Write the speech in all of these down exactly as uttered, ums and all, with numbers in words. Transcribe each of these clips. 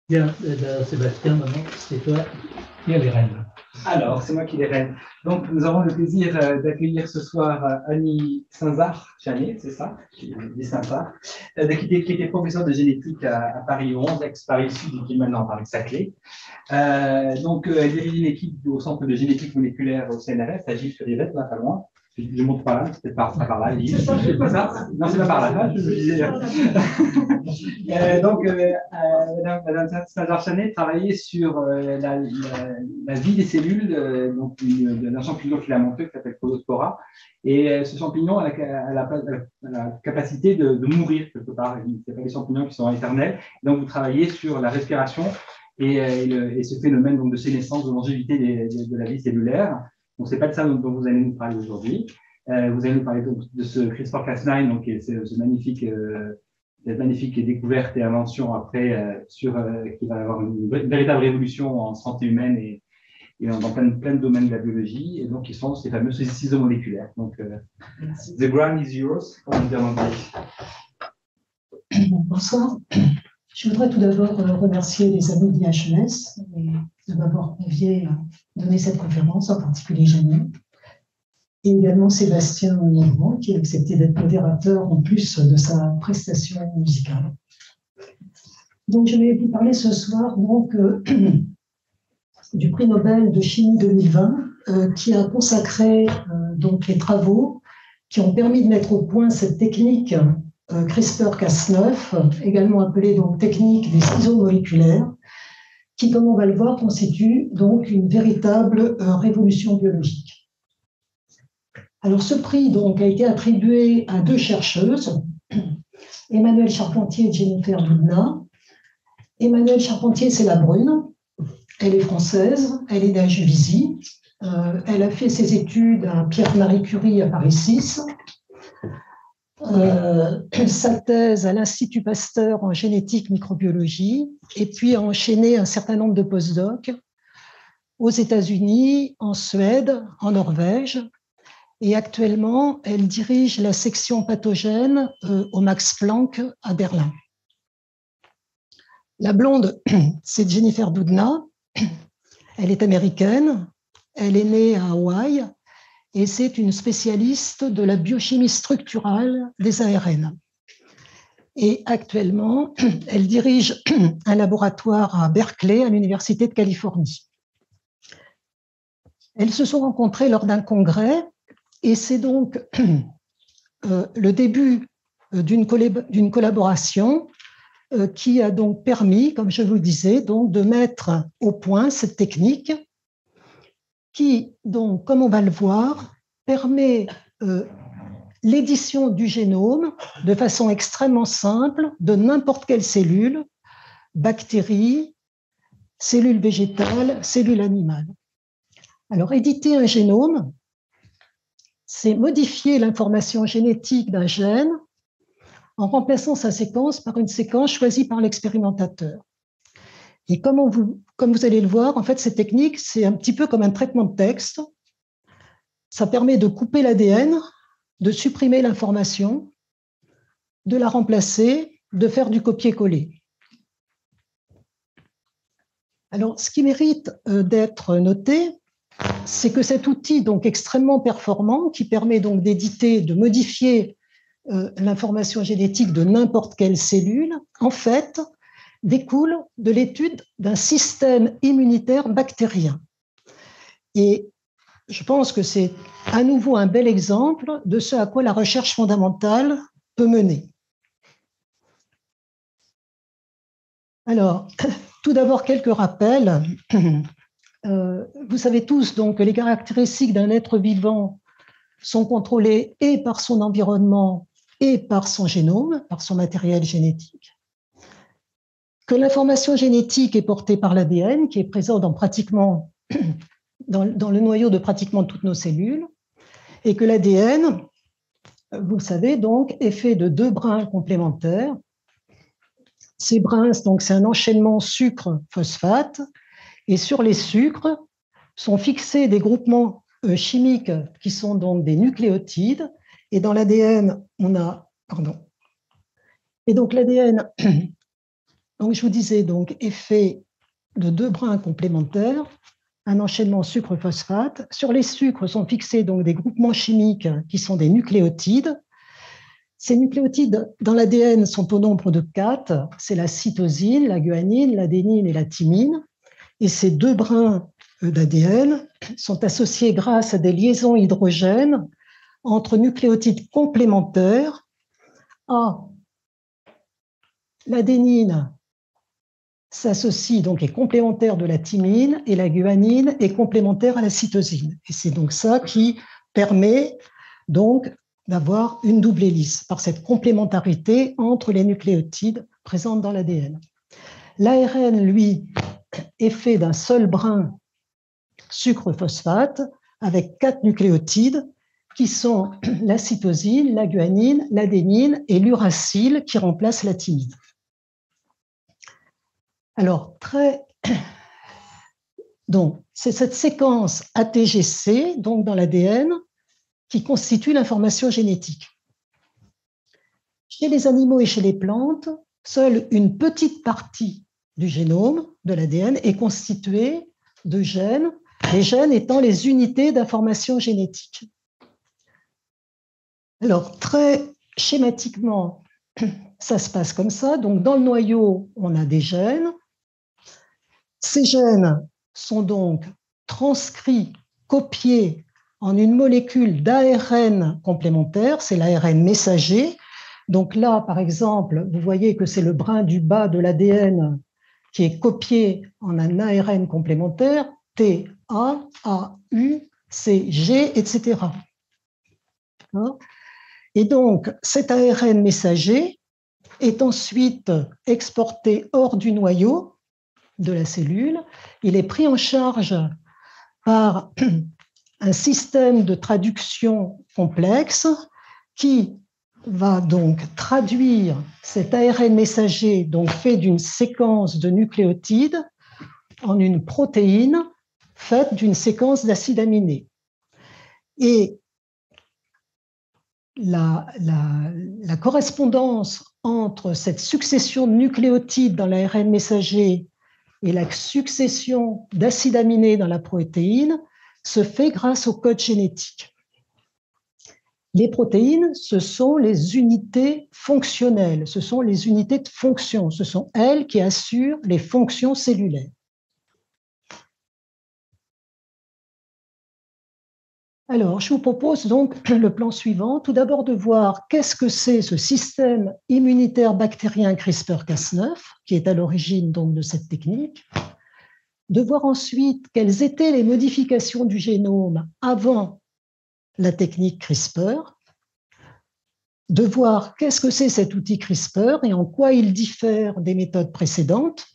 Bien, eh bien, Sébastien, maintenant, c'est toi qui as les rênes. Alors, c'est moi qui les rêne. Donc, nous avons le plaisir euh, d'accueillir ce soir euh, Annie Saint-Zard-Chanier, c'est ça, qui dit Saint-Zard, euh, qui, était, qui était professeur de génétique à, à Paris onze, ex-Paris Sud, et qui est maintenant à Paris-Saclay. Euh, donc, euh, elle dirige une équipe au Centre de génétique moléculaire au C N R S, à Gilles-sur-Yvette, là, pas loin. Je ne montre pas là, c'est peut-être pas, pas par là. C'est ça, c'est pas ça. Non, c'est pas par là. Je, je disais. euh, donc, euh, euh, Madame, Madame Saint-Zard-Chanet travaillait sur euh, la, la, la vie des cellules, euh, donc d'un champignon filamenteux qui s'appelle Podospora. Et euh, ce champignon a la, a la, a la capacité de, de mourir quelque part. Ce pas des champignons qui sont éternels. Donc, vous travaillez sur la respiration et, euh, et, le, et ce phénomène donc, de sénescence, de longévité des, de, de la vie cellulaire. Donc, c'est pas de ça dont, dont vous allez nous parler aujourd'hui. Euh, vous allez nous parler donc, de ce CRISPR Cas nine, donc c'est ce magnifique, euh, cette magnifique découverte et invention après euh, sur euh, qui va avoir une, une véritable révolution en santé humaine et, et dans plein, plein de domaines de la biologie. Et donc, ils sont ces fameux ciseaux moléculaires. Donc, euh, the ground is yours, comme on dit en anglais. Bonsoir. Je voudrais tout d'abord remercier les amis de l'I H E S de m'avoir convié à donner cette conférence, en particulier Janine, et également Sébastien Mouvement, qui a accepté d'être modérateur en plus de sa prestation musicale. Donc, je vais vous parler ce soir donc, euh, du prix Nobel de chimie deux mille vingt, euh, qui a consacré euh, donc, les travaux qui ont permis de mettre au point cette technique Euh, CRISPR Cas neuf, également appelée donc technique des ciseaux moléculaires, qui, comme on va le voir, constitue donc une véritable euh, révolution biologique. Alors, ce prix donc a été attribué à deux chercheuses, Emmanuelle Charpentier et Jennifer Doudna. Emmanuelle Charpentier, c'est la brune, elle est française, elle est d'âge Juvisy, euh, elle a fait ses études à Pierre-Marie Curie à Paris six. Euh, sa thèse à l'Institut Pasteur en génétique microbiologie, et puis a enchaîné un certain nombre de postdocs aux États-Unis, en Suède, en Norvège, et actuellement elle dirige la section pathogène euh, au Max Planck à Berlin. La blonde, c'est Jennifer Doudna, elle est américaine, elle est née à Hawaï, et c'est une spécialiste de la biochimie structurale des A R N. Et actuellement, elle dirige un laboratoire à Berkeley, à l'Université de Californie. Elles se sont rencontrées lors d'un congrès, et c'est donc euh, le début d'une d'une collaboration euh, qui a donc permis, comme je vous le disais, donc de mettre au point cette technique qui, donc, comme on va le voir, permet euh, l'édition du génome de façon extrêmement simple de n'importe quelle cellule, bactérie, cellule végétale, cellule animale. Alors, éditer un génome, c'est modifier l'information génétique d'un gène en remplaçant sa séquence par une séquence choisie par l'expérimentateur. Et comme, on vous, comme vous allez le voir, en fait, cette technique, c'est un petit peu comme un traitement de texte. Ça permet de couper l'A D N, de supprimer l'information, de la remplacer, de faire du copier-coller. Alors, ce qui mérite d'être noté, c'est que cet outil donc extrêmement performant, qui permet donc d'éditer, de modifier euh, l'information génétique de n'importe quelle cellule, en fait, découle de l'étude d'un système immunitaire bactérien. Et je pense que c'est à nouveau un bel exemple de ce à quoi la recherche fondamentale peut mener. Alors, tout d'abord, quelques rappels. Euh, vous savez tous donc, que les caractéristiques d'un être vivant sont contrôlées et par son environnement et par son génome, par son matériel génétique. Que l'information génétique est portée par l'A D N, qui est présent dans pratiquement dans, dans le noyau de pratiquement toutes nos cellules, et que l'A D N, vous le savez donc, est fait de deux brins complémentaires. Ces brins, donc, c'est un enchaînement sucre-phosphate, et sur les sucres sont fixés des groupements chimiques qui sont donc des nucléotides, et dans l'A D N, on a, pardon, et donc l'A D N donc je vous disais, donc, effet de deux brins complémentaires, un enchaînement sucre-phosphate. Sur les sucres sont fixés donc des groupements chimiques qui sont des nucléotides. Ces nucléotides dans l'A D N sont au nombre de quatre. C'est la cytosine, la guanine, l'adénine et la thymine. Et ces deux brins d'A D N sont associés grâce à des liaisons hydrogènes entre nucléotides complémentaires à l'adénine s'associe donc est complémentaire de la thymine et la guanine est complémentaire à la cytosine. Et c'est donc ça qui permet donc d'avoir une double hélice par cette complémentarité entre les nucléotides présents dans l'A D N. L'A R N, lui, est fait d'un seul brin sucre-phosphate avec quatre nucléotides qui sont la cytosine, la guanine, l'adénine et l'uracile qui remplace la thymine. Alors, très... donc, c'est cette séquence A T G C, donc dans l'A D N, qui constitue l'information génétique. Chez les animaux et chez les plantes, seule une petite partie du génome de l'A D N est constituée de gènes, les gènes étant les unités d'information génétique. Alors, très schématiquement, ça se passe comme ça. Donc, dans le noyau, on a des gènes. Ces gènes sont donc transcrits, copiés en une molécule d'A R N complémentaire, c'est l'A R N messager. Donc là, par exemple, vous voyez que c'est le brin du bas de l'A D N qui est copié en un A R N complémentaire, T, A, A, U, C, G, et cetera. Et donc, cet A R N messager est ensuite exporté hors du noyau de la cellule. Il est pris en charge par un système de traduction complexe qui va donc traduire cet A R N messager, donc fait d'une séquence de nucléotides, en une protéine faite d'une séquence d'acides aminés. Et la, la, la correspondance entre cette succession de nucléotides dans l'A R N messager et la succession d'acides aminés dans la protéine se fait grâce au code génétique. Les protéines, ce sont les unités fonctionnelles, ce sont les unités de fonction, ce sont elles qui assurent les fonctions cellulaires. Alors, je vous propose donc le plan suivant. Tout d'abord de voir qu'est-ce que c'est ce système immunitaire bactérien CRISPR Cas neuf, qui est à l'origine donc de cette technique. De voir ensuite quelles étaient les modifications du génome avant la technique CRISPR. De voir qu'est-ce que c'est cet outil CRISPR et en quoi il diffère des méthodes précédentes.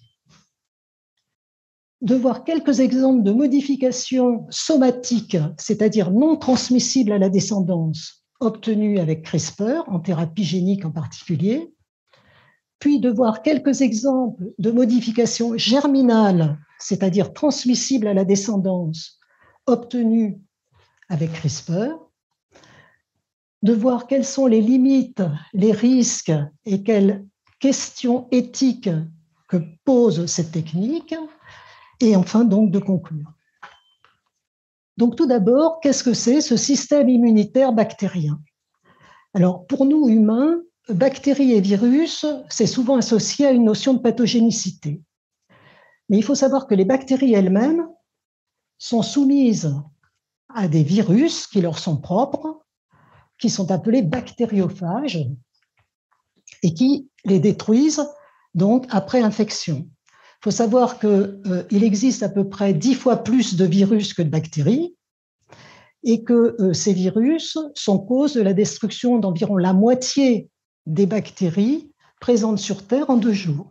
De voir quelques exemples de modifications somatiques, c'est-à-dire non transmissibles à la descendance, obtenues avec CRISPR, en thérapie génique en particulier, puis de voir quelques exemples de modifications germinales, c'est-à-dire transmissibles à la descendance, obtenues avec CRISPR, de voir quelles sont les limites, les risques et quelles questions éthiques que pose cette technique, et enfin donc de conclure. Donc tout d'abord, qu'est-ce que c'est ce système immunitaire bactérien? Alors pour nous humains, bactéries et virus, c'est souvent associé à une notion de pathogénicité. Mais il faut savoir que les bactéries elles-mêmes sont soumises à des virus qui leur sont propres, qui sont appelés bactériophages et qui les détruisent donc après infection. Il faut savoir qu'il euh, existe à peu près dix fois plus de virus que de bactéries et que euh, ces virus sont cause de la destruction d'environ la moitié des bactéries présentes sur Terre en deux jours.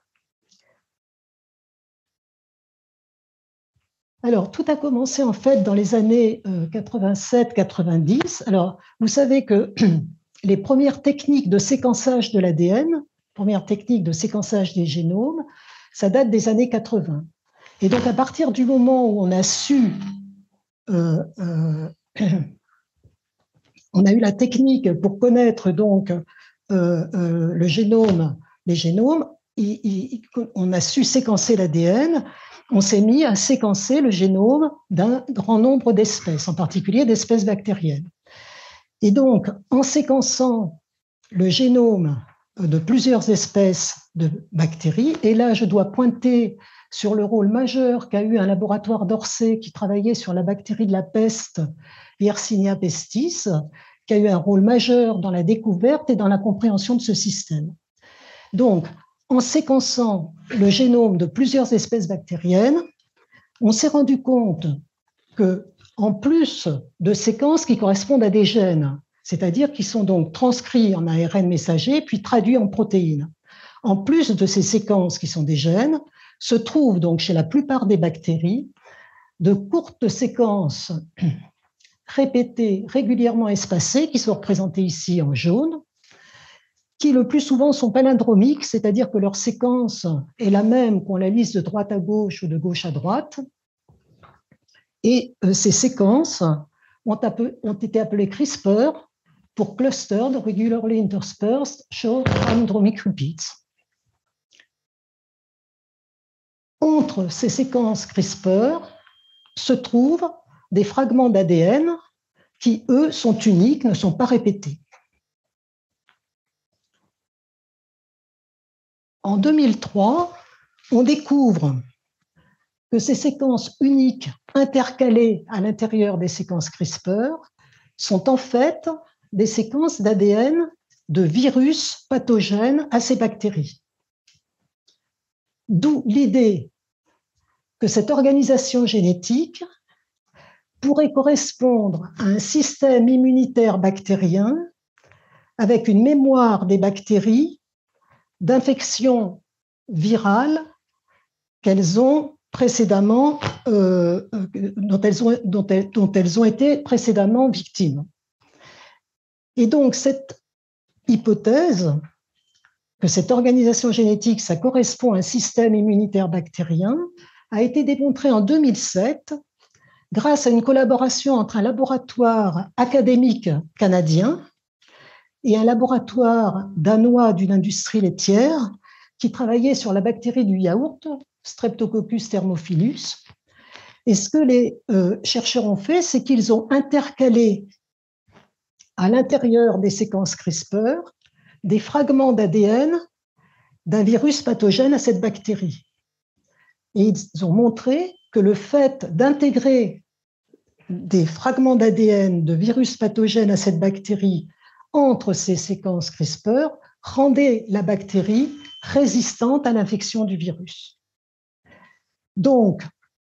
Alors, tout a commencé en fait dans les années quatre-vingt-sept quatre-vingt-dix. Alors, vous savez que les premières techniques de séquençage de l'A D N, premières techniques de séquençage des génomes, ça date des années quatre-vingts. Et donc, à partir du moment où on a su, euh, euh, on a eu la technique pour connaître donc euh, euh, le génome, les génomes, il, il, on a su séquencer l'A D N, on s'est mis à séquencer le génome d'un grand nombre d'espèces, en particulier d'espèces bactériennes. Et donc, en séquençant le génome de plusieurs espèces de bactéries, et là, je dois pointer sur le rôle majeur qu'a eu un laboratoire d'Orsay qui travaillait sur la bactérie de la peste, Yersinia pestis, qui a eu un rôle majeur dans la découverte et dans la compréhension de ce système. Donc, en séquençant le génome de plusieurs espèces bactériennes, on s'est rendu compte que, en plus de séquences qui correspondent à des gènes, c'est-à-dire qui sont donc transcrits en A R N messager puis traduits en protéines, en plus de ces séquences qui sont des gènes, se trouvent donc chez la plupart des bactéries de courtes séquences répétées, régulièrement espacées, qui sont représentées ici en jaune, qui le plus souvent sont palindromiques, c'est-à-dire que leur séquence est la même qu'on la lise de droite à gauche ou de gauche à droite. Et ces séquences ont, appelé, ont été appelées CRISPR pour Clustered Regularly Interspersed Short Palindromic Repeats. Entre ces séquences CRISPR se trouvent des fragments d'A D N qui, eux, sont uniques, ne sont pas répétés. En deux mille trois, on découvre que ces séquences uniques intercalées à l'intérieur des séquences CRISPR sont en fait des séquences d'A D N de virus pathogènes à ces bactéries. D'où l'idée que cette organisation génétique pourrait correspondre à un système immunitaire bactérien avec une mémoire des bactéries d'infections virales qu'elles ont précédemment, euh, dont, elles ont, dont, elles, dont elles ont été précédemment victimes. Et donc, cette hypothèse que cette organisation génétique, ça correspond à un système immunitaire bactérien, a été démontrée en deux mille sept grâce à une collaboration entre un laboratoire académique canadien et un laboratoire danois d'une industrie laitière qui travaillait sur la bactérie du yaourt, Streptococcus thermophilus. Et ce que les euh, chercheurs ont fait, c'est qu'ils ont intercalé à l'intérieur des séquences CRISPR des fragments d'A D N d'un virus pathogène à cette bactérie. Et ils ont montré que le fait d'intégrer des fragments d'A D N de virus pathogènes à cette bactérie entre ces séquences CRISPR rendait la bactérie résistante à l'infection du virus. Donc,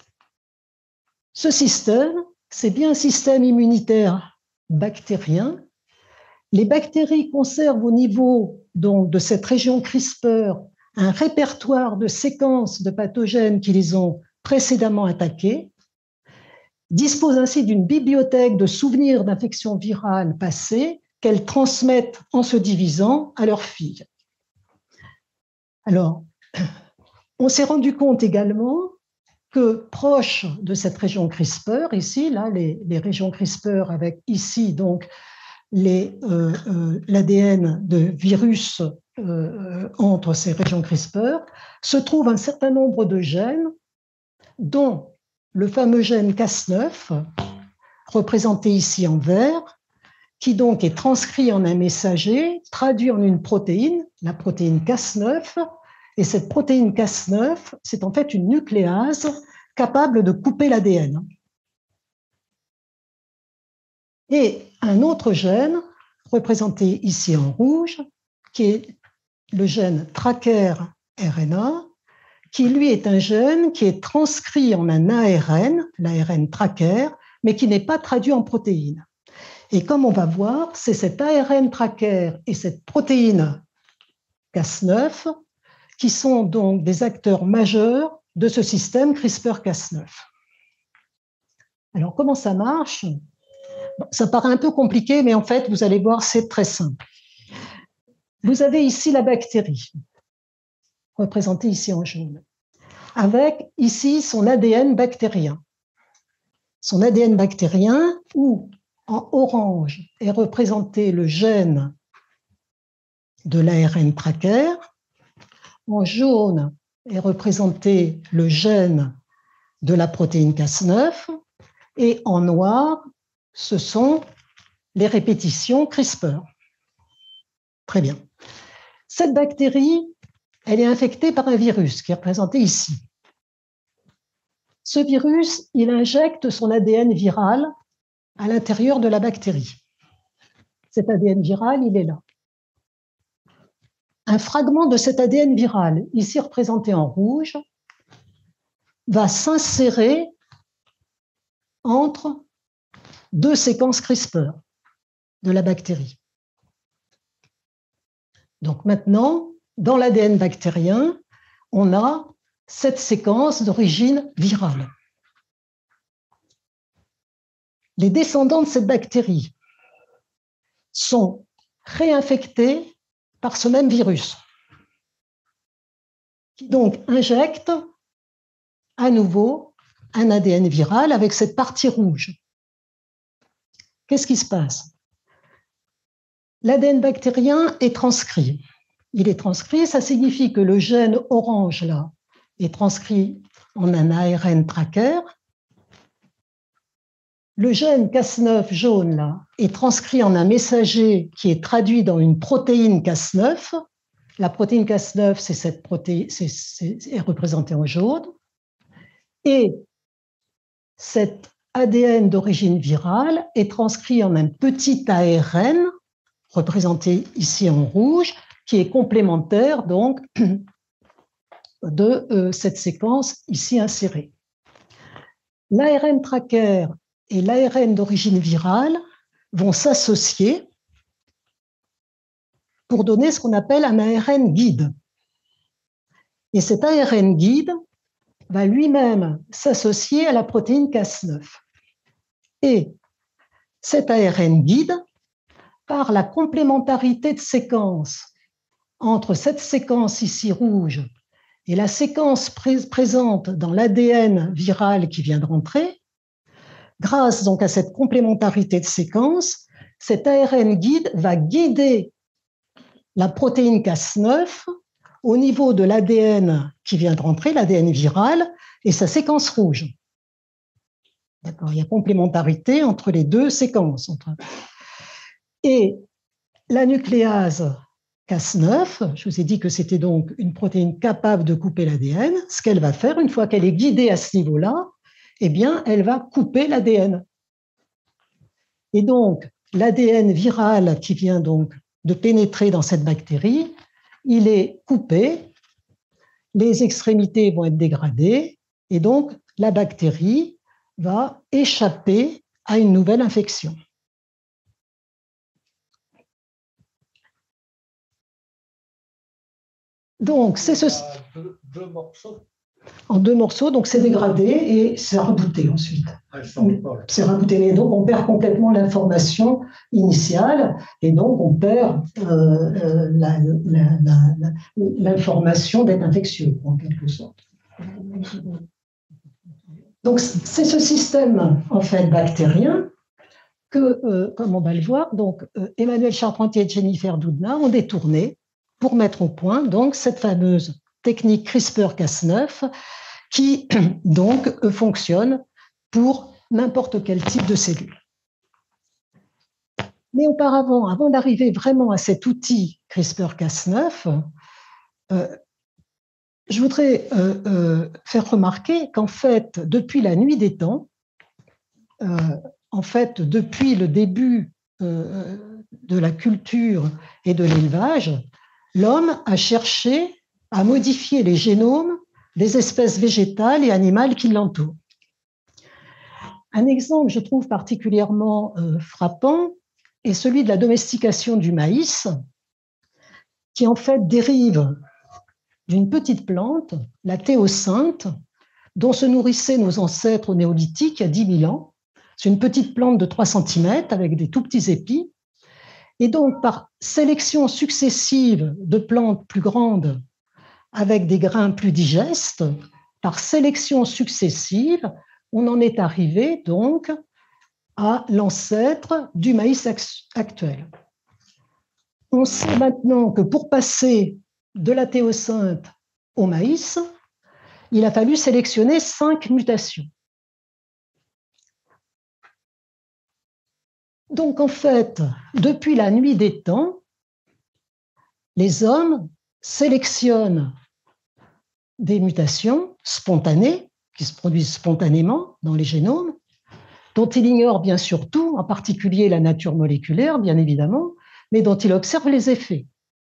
ce système, c'est bien un système immunitaire bactérien. Les bactéries conservent au niveau donc, de cette région CRISPR un répertoire de séquences de pathogènes qui les ont précédemment attaquées, disposent ainsi d'une bibliothèque de souvenirs d'infections virales passées qu'elles transmettent en se divisant à leurs filles. Alors, on s'est rendu compte également que proche de cette région CRISPR, ici, là, les, les régions CRISPR avec ici donc les, euh, euh, l'A D N de virus euh, entre ces régions CRISPR, se trouve un certain nombre de gènes, dont le fameux gène Cas neuf, représenté ici en vert, qui donc est transcrit en un messager, traduit en une protéine, la protéine Cas neuf, et cette protéine Cas neuf, c'est en fait une nucléase capable de couper l'A D N. Et un autre gène, représenté ici en rouge, qui est le gène Tracer R N A, qui lui est un gène qui est transcrit en un A R N, l'A R N Tracer, mais qui n'est pas traduit en protéine. Et comme on va voir, c'est cet A R N Tracer et cette protéine Cas neuf qui sont donc des acteurs majeurs de ce système CRISPR Cas neuf. Alors, comment ça marche? Ça paraît un peu compliqué, mais en fait, vous allez voir, c'est très simple. Vous avez ici la bactérie, représentée ici en jaune, avec ici son A D N bactérien. Son A D N bactérien, où en orange est représenté le gène de l'A R N Tracer, en jaune est représenté le gène de la protéine Cas neuf et en noir, ce sont les répétitions CRISPR. Très bien. Cette bactérie, elle est infectée par un virus qui est représenté ici. Ce virus, il injecte son A D N viral à l'intérieur de la bactérie. Cet A D N viral, il est là. Un fragment de cet A D N viral, ici représenté en rouge, va s'insérer entre deux séquences CRISPR de la bactérie. Donc maintenant, dans l'A D N bactérien, on a cette séquence d'origine virale. Les descendants de cette bactérie sont réinfectés par ce même virus, qui donc injecte à nouveau un A D N viral avec cette partie rouge. Qu'est-ce qui se passe? L'A D N bactérien est transcrit. Il est transcrit, ça signifie que le gène orange là est transcrit en un A R N tracker. Le gène Cas neuf jaune là est transcrit en un messager qui est traduit dans une protéine Cas neuf. La protéine Cas neuf, c'est cette protéine, c'est, c'est, est représentée en jaune. Et cet A D N d'origine virale est transcrit en un petit A R N, représenté ici en rouge, qui est complémentaire donc de euh, cette séquence ici insérée. L'A R N tracker et l'A R N d'origine virale vont s'associer pour donner ce qu'on appelle un A R N guide. Et cet A R N guide va lui-même s'associer à la protéine Cas neuf. Et cet A R N guide, par la complémentarité de séquences entre cette séquence ici rouge et la séquence pré- présente dans l'A D N viral qui vient de rentrer, grâce donc à cette complémentarité de séquences, cet A R N guide va guider la protéine Cas neuf au niveau de l'A D N qui vient de rentrer, l'A D N viral, et sa séquence rouge. D'accord, il y a complémentarité entre les deux séquences. Entre... Et la nucléase Cas neuf, je vous ai dit que c'était donc une protéine capable de couper l'A D N. Ce qu'elle va faire, une fois qu'elle est guidée à ce niveau-là, eh bien, elle va couper l'A D N. Et donc, l'A D N viral qui vient donc de pénétrer dans cette bactérie, il est coupé, les extrémités vont être dégradées, et donc la bactérie va échapper à une nouvelle infection. Donc, c'est ce... Deux, deux morceaux. En deux morceaux, donc c'est dégradé et c'est rebooté ensuite. C'est rebooté, mais donc on perd complètement l'information initiale et donc on perd euh, la, la, la, la, l'information d'être infectieux, en quelque sorte. Donc c'est ce système en fait bactérien que, euh, comme on va le voir, donc euh, Emmanuel Charpentier et Jennifer Doudna ont détourné pour mettre au point donc cette fameuse technique CRISPR Cas neuf qui donc fonctionne pour n'importe quel type de cellule. Mais auparavant, avant d'arriver vraiment à cet outil CRISPR Cas neuf, euh, je voudrais euh, euh, faire remarquer qu'en fait, depuis la nuit des temps, euh, en fait, depuis le début euh, de la culture et de l'élevage, l'homme a cherché à modifier les génomes des espèces végétales et animales qui l'entourent. Un exemple, je trouve particulièrement euh, frappant, est celui de la domestication du maïs, qui en fait dérive d'une petite plante, la théocinthe, dont se nourrissaient nos ancêtres au néolithique il y a dix mille ans. C'est une petite plante de trois centimètres avec des tout petits épis. Et donc, par sélection successive de plantes plus grandes avec des grains plus digestes, par sélection successive, on en est arrivé donc à l'ancêtre du maïs actuel. On sait maintenant que pour passer de la théocinthe au maïs, il a fallu sélectionner cinq mutations. Donc, en fait, depuis la nuit des temps, les hommes sélectionnent des mutations spontanées, qui se produisent spontanément dans les génomes, dont ils ignorent bien sûr tout, en particulier la nature moléculaire, bien évidemment, mais dont ils observent les effets.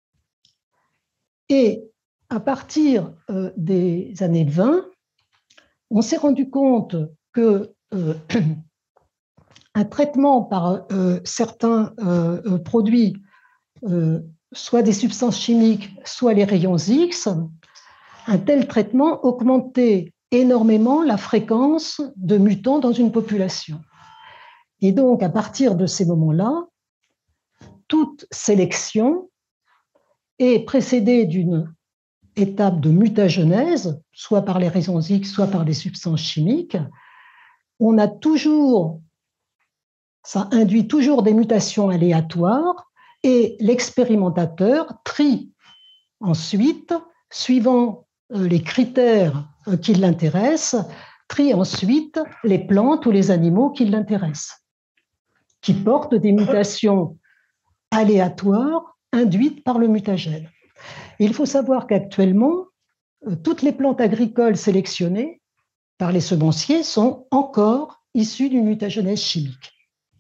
Et à partir euh, des années vingt, on s'est rendu compte que euh, un traitement par euh, certains euh, produits, euh, soit des substances chimiques, soit les rayons X, un tel traitement augmentait énormément la fréquence de mutants dans une population. Et donc, à partir de ces moments-là, toute sélection est précédée d'une étape de mutagenèse, soit par les rayons X, soit par des substances chimiques. On a toujours, ça induit toujours des mutations aléatoires et l'expérimentateur trie ensuite, suivant les critères qui l'intéressent, trie ensuite les plantes ou les animaux qui l'intéressent, qui portent des mutations aléatoires induites par le mutagène. Il faut savoir qu'actuellement, toutes les plantes agricoles sélectionnées par les semenciers sont encore issues d'une mutagenèse chimique.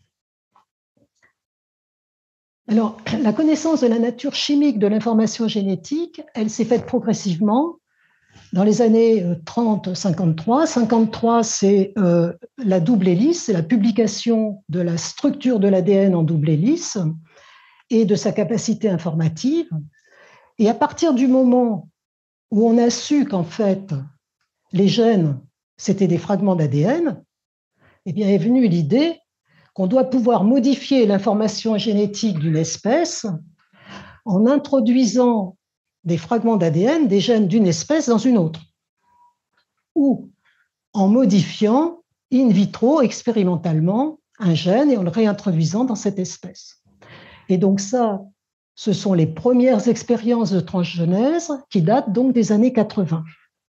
Alors, la connaissance de la nature chimique de l'information génétique, elle s'est faite progressivement dans les années trente cinquante-trois. cinquante-trois, c'est euh, la double hélice, c'est la publication de la structure de l'A D N en double hélice et de sa capacité informative. Et à partir du moment où on a su qu'en fait, les gènes, c'était des fragments d'A D N, eh bien est venue l'idée qu'on doit pouvoir modifier l'information génétique d'une espèce en introduisant des fragments d'A D N, des gènes d'une espèce dans une autre, ou en modifiant in vitro, expérimentalement, un gène et en le réintroduisant dans cette espèce. Et donc ça, ce sont les premières expériences de transgenèse qui datent donc des années quatre-vingt.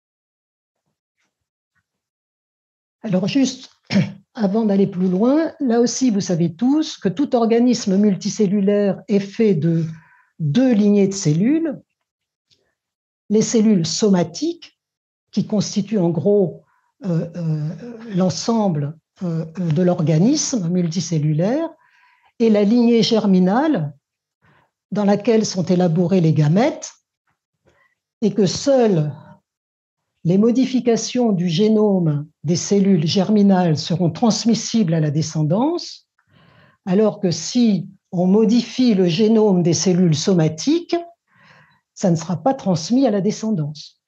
Alors juste avant d'aller plus loin, là aussi, vous savez tous que tout organisme multicellulaire est fait de deux lignées de cellules. Les cellules somatiques, qui constituent en gros euh, euh, l'ensemble euh, de l'organisme multicellulaire, et la lignée germinale, dans laquelle sont élaborés les gamètes, et que seules les modifications du génome des cellules germinales seront transmissibles à la descendance, alors que si on modifie le génome des cellules somatiques, ça ne sera pas transmis à la descendance.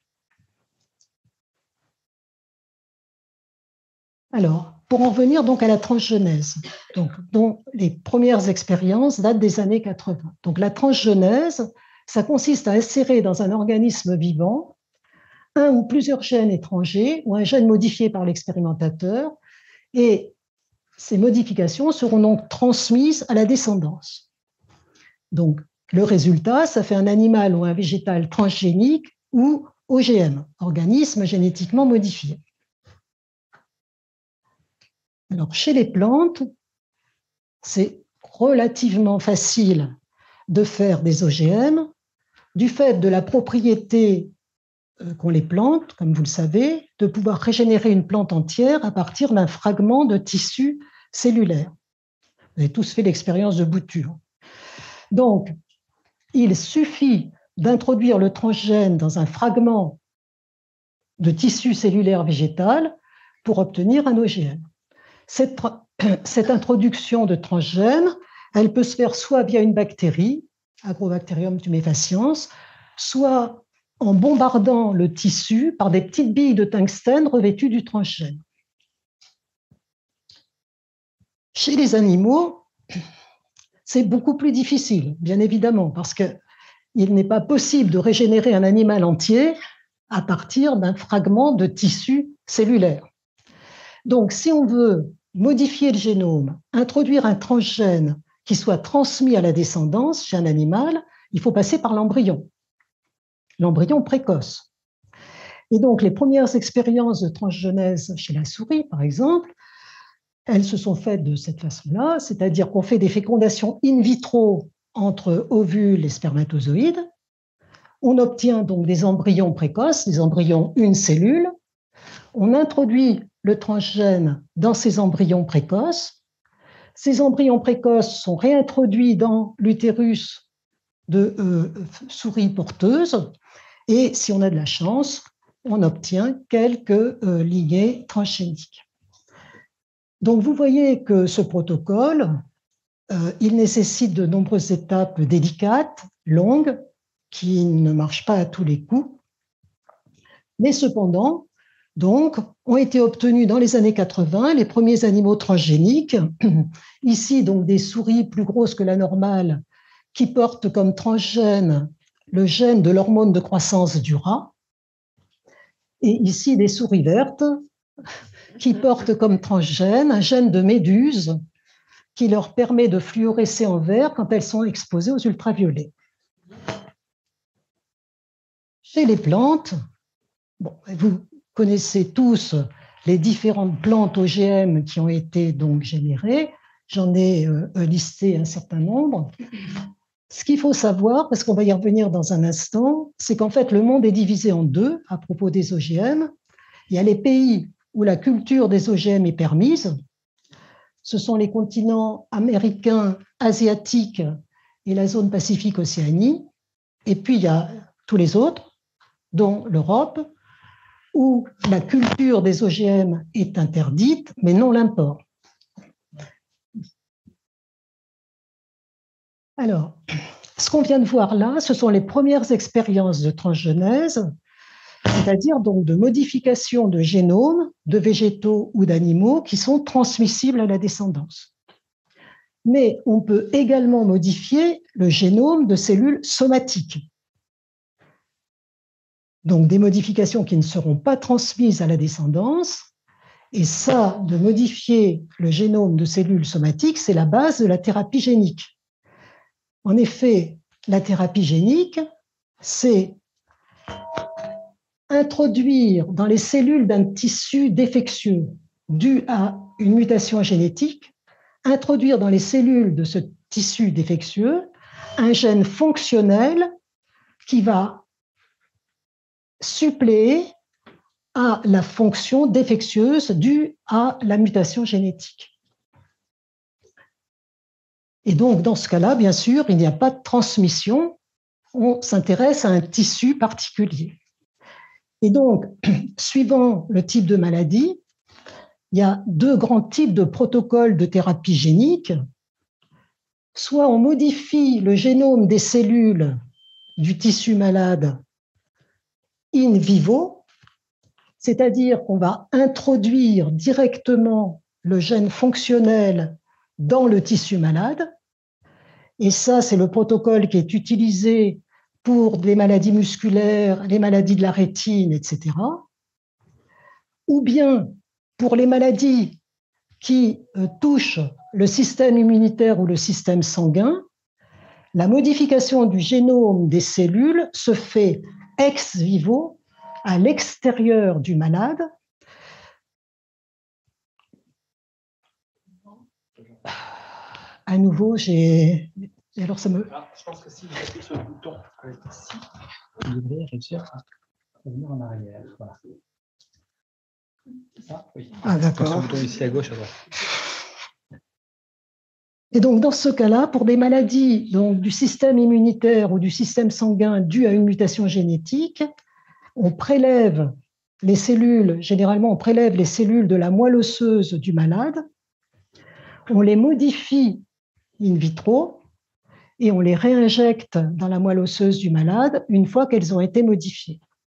Alors, pour en revenir donc à la transgenèse, donc, dont les premières expériences datent des années quatre-vingt. Donc la transgenèse, ça consiste à insérer dans un organisme vivant un ou plusieurs gènes étrangers ou un gène modifié par l'expérimentateur, et ces modifications seront donc transmises à la descendance. Donc, le résultat, ça fait un animal ou un végétal transgénique ou O G M, organisme génétiquement modifié. Alors, chez les plantes, c'est relativement facile de faire des O G M du fait de la propriété qu'ont les plantes, comme vous le savez, de pouvoir régénérer une plante entière à partir d'un fragment de tissu cellulaire. Vous avez tous fait l'expérience de bouture. Donc, il suffit d'introduire le transgène dans un fragment de tissu cellulaire végétal pour obtenir un O G M. Cette, cette introduction de transgène, elle peut se faire soit via une bactérie, Agrobacterium tumefaciens, soit en bombardant le tissu par des petites billes de tungstène revêtues du transgène. Chez les animaux, c'est beaucoup plus difficile, bien évidemment, parce qu'il n'est pas possible de régénérer un animal entier à partir d'un fragment de tissu cellulaire. Donc, si on veut modifier le génome, introduire un transgène qui soit transmis à la descendance chez un animal, il faut passer par l'embryon. L'embryon précoce. Et donc, les premières expériences de transgenèse chez la souris, par exemple, elles se sont faites de cette façon-là, c'est-à-dire qu'on fait des fécondations in vitro entre ovules et spermatozoïdes. On obtient donc des embryons précoces, des embryons une cellule. On introduit le transgène dans ces embryons précoces. Ces embryons précoces sont réintroduits dans l'utérus de euh, souris porteuses. Et si on a de la chance, on obtient quelques euh, lignées transgéniques. Donc, vous voyez que ce protocole, euh, il nécessite de nombreuses étapes délicates, longues, qui ne marchent pas à tous les coups. Mais cependant, donc, ont été obtenus dans les années quatre-vingt les premiers animaux transgéniques. Ici, donc, des souris plus grosses que la normale qui portent comme transgène le gène de l'hormone de croissance du rat. Et ici, des souris vertes qui portent comme transgène un gène de méduse qui leur permet de fluorescer en vert quand elles sont exposées aux ultraviolets. Chez les plantes, bon, vous connaissez tous les différentes plantes O G M qui ont été donc générées. J'en ai euh, listé un certain nombre. Ce qu'il faut savoir, parce qu'on va y revenir dans un instant, c'est qu'en fait, le monde est divisé en deux à propos des O G M. Il y a les pays où la culture des O G M est permise. Ce sont les continents américains, asiatiques et la zone Pacifique-Océanie. Et puis, il y a tous les autres, dont l'Europe, où la culture des O G M est interdite, mais non l'import. Alors, ce qu'on vient de voir là, ce sont les premières expériences de transgenèse, c'est-à-dire donc de modification de génomes de végétaux ou d'animaux qui sont transmissibles à la descendance. Mais on peut également modifier le génome de cellules somatiques. Donc des modifications qui ne seront pas transmises à la descendance. Et ça, de modifier le génome de cellules somatiques, c'est la base de la thérapie génique. En effet, la thérapie génique, c'est introduire dans les cellules d'un tissu défectueux dû à une mutation génétique, introduire dans les cellules de ce tissu défectueux un gène fonctionnel qui va suppléer à la fonction défectueuse due à la mutation génétique. Et donc, dans ce cas-là, bien sûr, il n'y a pas de transmission, on s'intéresse à un tissu particulier. Et donc, suivant le type de maladie, il y a deux grands types de protocoles de thérapie génique. Soit on modifie le génome des cellules du tissu malade in vivo, c'est-à-dire qu'on va introduire directement le gène fonctionnel dans le tissu malade. Et ça, c'est le protocole qui est utilisé pour les maladies musculaires, les maladies de la rétine, et cetera. Ou bien pour les maladies qui euh, touchent le système immunitaire ou le système sanguin, la modification du génome des cellules se fait ex vivo, à l'extérieur du malade. À nouveau, j'ai... Alors ça me... Alors, je pense que si vous appuyez sur le bouton ici, vous devriez réussir à revenir en arrière. Voilà. Ça, oui. Ah, d'accord. Sur le bouton ici à gauche, à droite. Et donc, dans ce cas-là, pour des maladies donc, du système immunitaire ou du système sanguin dues à une mutation génétique, on prélève les cellules, généralement on prélève les cellules de la moelle osseuse du malade, on les modifie in vitro et on les réinjecte dans la moelle osseuse du malade une fois qu'elles ont été modifiées.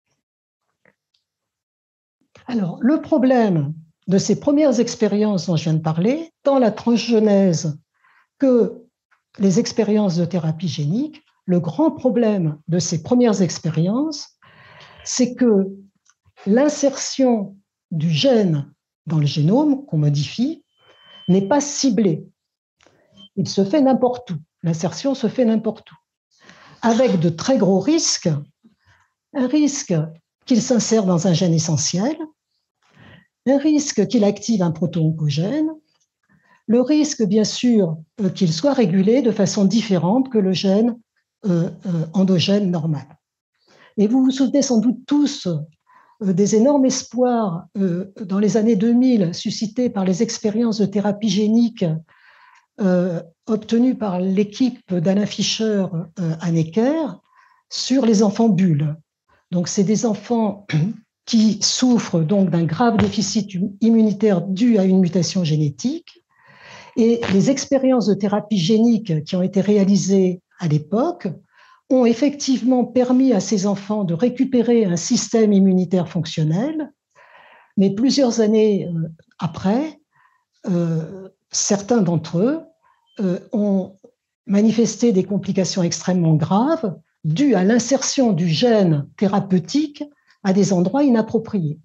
Alors, le problème de ces premières expériences dont je viens de parler, tant la transgenèse que les expériences de thérapie génique, le grand problème de ces premières expériences, c'est que l'insertion du gène dans le génome qu'on modifie n'est pas ciblée. Il se fait n'importe où. L'insertion se fait n'importe où. Avec de très gros risques. Un risque qu'il s'insère dans un gène essentiel, un risque qu'il active un proto-oncogène, le risque, bien sûr, euh, qu'il soit régulé de façon différente que le gène euh, euh, endogène normal. Et vous vous souvenez sans doute tous euh, des énormes espoirs euh, dans les années deux mille suscités par les expériences de thérapie génique euh, obtenues par l'équipe d'Alain Fischer euh, à Necker sur les enfants bulles. Donc, c'est des enfants qui souffrent donc d'un grave déficit immunitaire dû à une mutation génétique. Et les expériences de thérapie génique qui ont été réalisées à l'époque ont effectivement permis à ces enfants de récupérer un système immunitaire fonctionnel, mais plusieurs années après, euh, certains d'entre eux euh, ont manifesté des complications extrêmement graves dues à l'insertion du gène thérapeutique à des endroits inappropriés.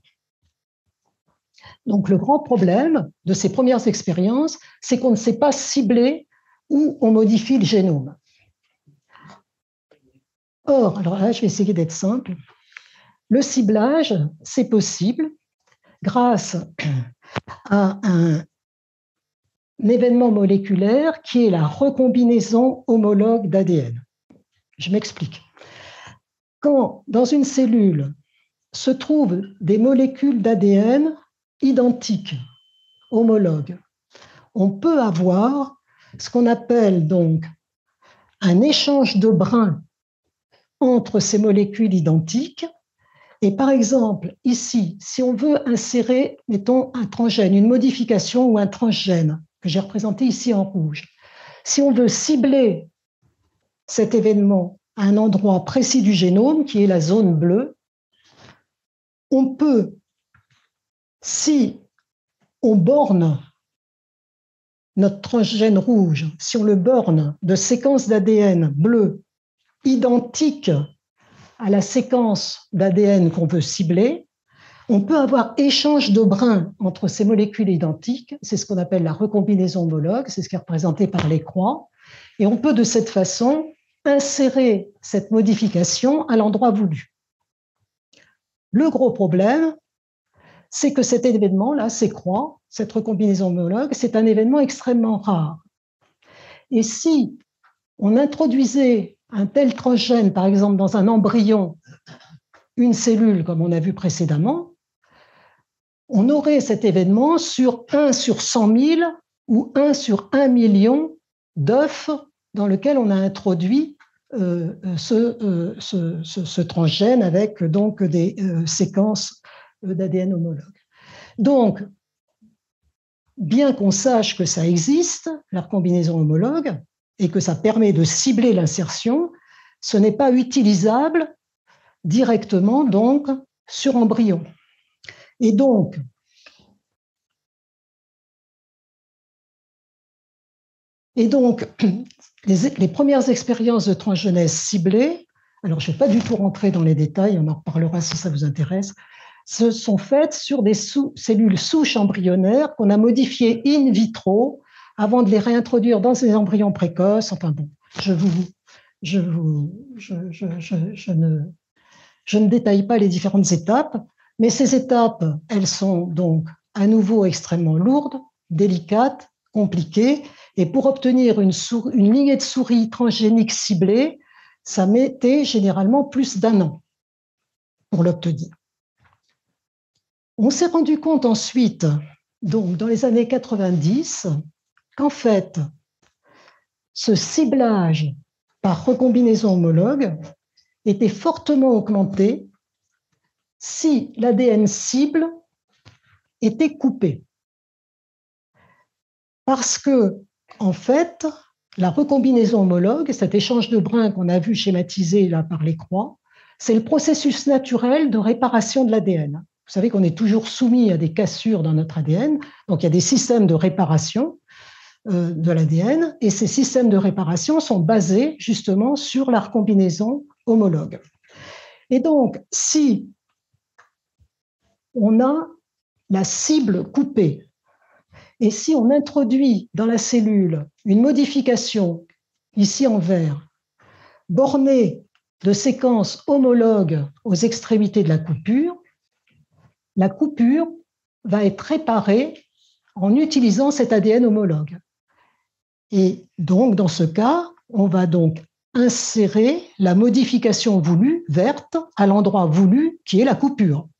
Donc, le grand problème de ces premières expériences, c'est qu'on ne sait pas cibler où on modifie le génome. Or, alors là, je vais essayer d'être simple. Le ciblage, c'est possible grâce à un, un événement moléculaire qui est la recombinaison homologue d'A D N. Je m'explique. Quand, dans une cellule, se trouvent des molécules d'A D N identiques, homologues, on peut avoir ce qu'on appelle donc un échange de brins entre ces molécules identiques. Et par exemple, ici, si on veut insérer, mettons, un transgène, une modification ou un transgène, que j'ai représenté ici en rouge, si on veut cibler cet événement à un endroit précis du génome, qui est la zone bleue, on peut, si on borne notre transgène rouge, si on le borne de séquences d'A D N bleues identiques à la séquence d'A D N qu'on veut cibler, on peut avoir échange de brins entre ces molécules identiques, c'est ce qu'on appelle la recombinaison homologue, c'est ce qui est représenté par les croix, et on peut de cette façon insérer cette modification à l'endroit voulu. Le gros problème, c'est que cet événement-là, ces croix, cette recombinaison homologue, c'est un événement extrêmement rare. Et si on introduisait un tel transgène, par exemple, dans un embryon, une cellule, comme on a vu précédemment, on aurait cet événement sur un sur cent mille ou un sur un million d'œufs dans lequel on a introduit euh, ce, euh, ce, ce, ce transgène avec donc des euh, séquences d'A D N homologues. Donc, bien qu'on sache que ça existe, la recombinaison homologue, et que ça permet de cibler l'insertion, ce n'est pas utilisable directement donc sur embryon. Et donc, et donc les, les premières expériences de transgenèse ciblée, alors je ne vais pas du tout rentrer dans les détails, on en reparlera si ça vous intéresse, se sont faites sur des sous, cellules souches embryonnaires qu'on a modifiées in vitro avant de les réintroduire dans ces embryons précoces. Enfin bon, je, vous, je, vous, je, je, je, je, ne, je ne détaille pas les différentes étapes, mais ces étapes, elles sont donc à nouveau extrêmement lourdes, délicates, compliquées, et pour obtenir une, souris, une lignée de souris transgénique ciblée, ça mettait généralement plus d'un an pour l'obtenir. On s'est rendu compte ensuite, donc dans les années quatre-vingt-dix, qu'en fait, ce ciblage par recombinaison homologue était fortement augmenté si l'A D N cible était coupé. Parce que, en fait, la recombinaison homologue, cet échange de brins qu'on a vu schématisé là par les croix, c'est le processus naturel de réparation de l'A D N. Vous savez qu'on est toujours soumis à des cassures dans notre A D N, donc il y a des systèmes de réparation euh, de l'A D N, et ces systèmes de réparation sont basés justement sur la recombinaison homologue. Et donc, si on a la cible coupée, et si on introduit dans la cellule une modification, ici en vert, bornée de séquences homologues aux extrémités de la coupure, la coupure va être réparée en utilisant cet A D N homologue. Et donc, dans ce cas, on va donc insérer la modification voulue verte à l'endroit voulu qui est la coupure.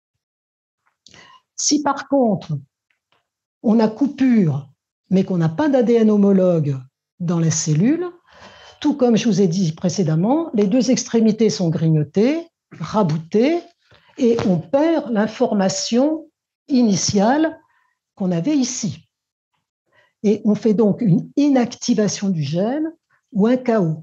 Si par contre, on a coupure, mais qu'on n'a pas d'A D N homologue dans la cellule, tout comme je vous ai dit précédemment, les deux extrémités sont grignotées, raboutées, et on perd l'information initiale qu'on avait ici. Et on fait donc une inactivation du gène ou un K O.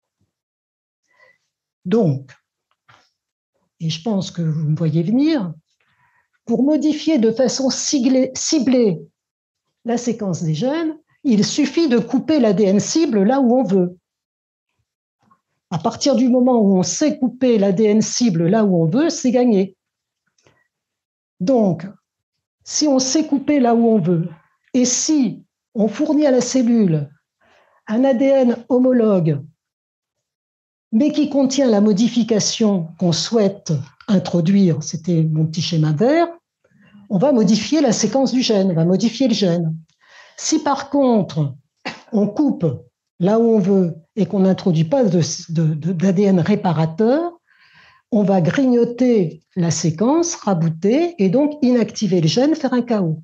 Donc, et je pense que vous me voyez venir, pour modifier de façon ciblée, ciblée la séquence des gènes, il suffit de couper l'A D N cible là où on veut. À partir du moment où on sait couper l'A D N cible là où on veut, c'est gagné. Donc, si on sait couper là où on veut, et si on fournit à la cellule un A D N homologue, mais qui contient la modification qu'on souhaite introduire, c'était mon petit schéma vert, on va modifier la séquence du gène, on va modifier le gène. Si par contre, on coupe là où on veut et qu'on n'introduit pas de, de, de, d'A D N réparateur, on va grignoter la séquence, rabouter et donc inactiver le gène, faire un K O.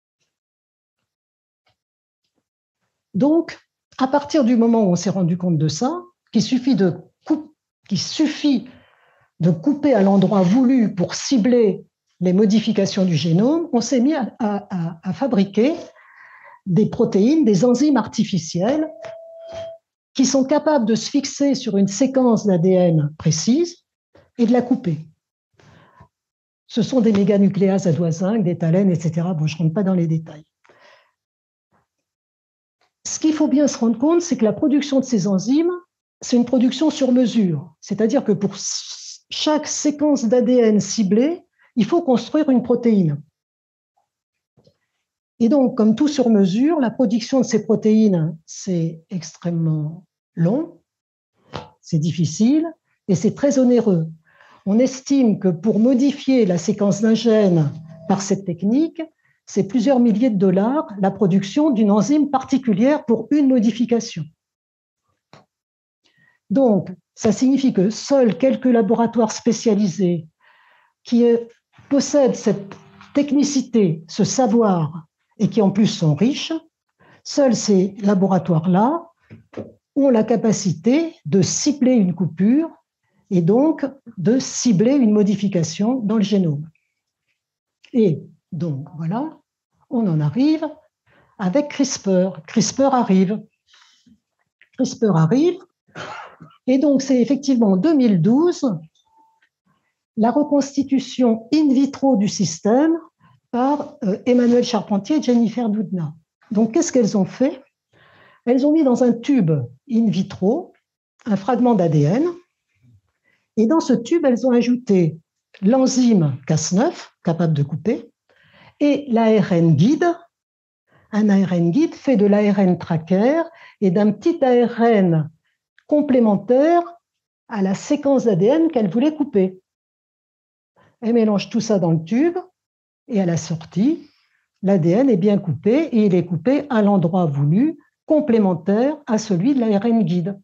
Donc, à partir du moment où on s'est rendu compte de ça, qu'il suffit de, coup, qu'il suffit de couper à l'endroit voulu pour cibler les modifications du génome, on s'est mis à, à, à fabriquer des protéines, des enzymes artificielles qui sont capables de se fixer sur une séquence d'A D N précise et de la couper. Ce sont des méganucléases à doigt zinc, des thalènes, et cetera. Bon, je ne rentre pas dans les détails. Ce qu'il faut bien se rendre compte, c'est que la production de ces enzymes, c'est une production sur mesure. C'est-à-dire que pour chaque séquence d'A D N ciblée, il faut construire une protéine. Et donc, comme tout sur mesure, la production de ces protéines, c'est extrêmement long, c'est difficile et c'est très onéreux. On estime que pour modifier la séquence d'un gène par cette technique, c'est plusieurs milliers de dollars la production d'une enzyme particulière pour une modification. Donc, ça signifie que seuls quelques laboratoires spécialisés qui possèdent cette technicité, ce savoir, et qui en plus sont riches, seuls ces laboratoires-là ont la capacité de cibler une coupure et donc de cibler une modification dans le génome. Et donc, voilà, on en arrive avec CRISPR. CRISPR arrive. CRISPR arrive. Et donc, c'est effectivement en deux mille douze la reconstitution in vitro du système par euh, Emmanuel Charpentier et Jennifer Doudna. Donc, qu'est-ce qu'elles ont fait? Elles ont mis dans un tube in vitro un fragment d'A D N et dans ce tube, elles ont ajouté l'enzyme Cas neuf, capable de couper, et l'A R N guide, un A R N guide fait de l'A R N tracker et d'un petit A R N complémentaire à la séquence d'A D N qu'elles voulaient couper. Elles mélangent tout ça dans le tube et à la sortie, l'A D N est bien coupé et il est coupé à l'endroit voulu, complémentaire à celui de l'A R N guide.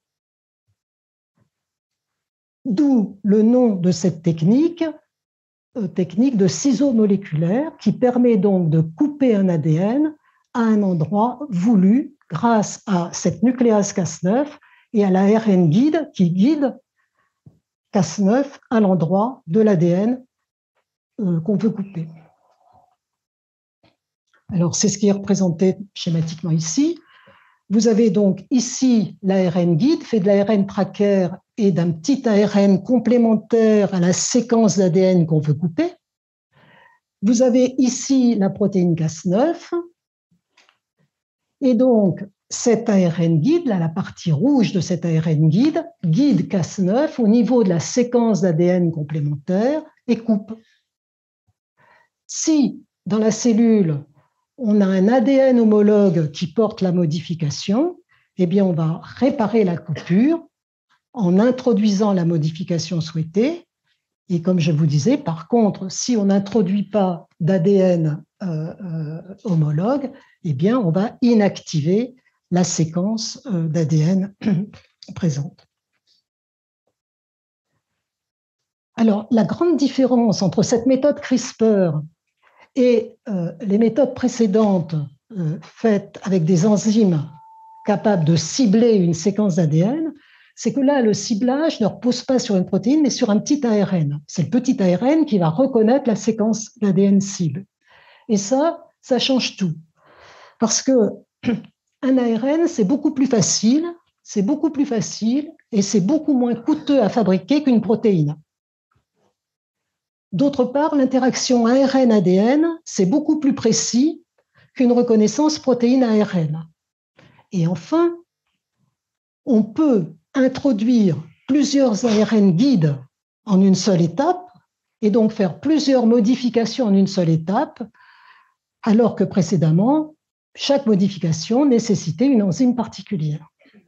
D'où le nom de cette technique, euh, technique de ciseau moléculaire, qui permet donc de couper un A D N à un endroit voulu grâce à cette nucléase Cas neuf et à l'A R N guide qui guide Cas neuf à l'endroit de l'A D N euh, qu'on veut couper. Alors, c'est ce qui est représenté schématiquement ici. Vous avez donc ici l'A R N guide, fait de l'A R N tracker et d'un petit A R N complémentaire à la séquence d'A D N qu'on veut couper. Vous avez ici la protéine Cas neuf. Et donc, cet A R N guide, là, la partie rouge de cet A R N guide, guide Cas neuf au niveau de la séquence d'A D N complémentaire et coupe. Si, dans la cellule, on a un A D N homologue qui porte la modification, eh bien, on va réparer la coupure en introduisant la modification souhaitée. Et comme je vous disais, par contre, si on n'introduit pas d'A D N euh, euh, homologue, eh bien, on va inactiver la séquence euh, d'A D N présente. Alors, la grande différence entre cette méthode CRISPR et euh, les méthodes précédentes euh, faites avec des enzymes capables de cibler une séquence d'A D N, c'est que là, le ciblage ne repose pas sur une protéine, mais sur un petit A R N. C'est le petit A R N qui va reconnaître la séquence d'A D N cible. Et ça, ça change tout. Parce que un A R N, c'est beaucoup plus facile, c'est beaucoup plus facile et c'est beaucoup moins coûteux à fabriquer qu'une protéine. D'autre part, l'interaction A R N-A D N, c'est beaucoup plus précis qu'une reconnaissance protéine-A R N. Et enfin, on peut introduire plusieurs A R N guides en une seule étape et donc faire plusieurs modifications en une seule étape, alors que précédemment, chaque modification nécessitait une enzyme particulière.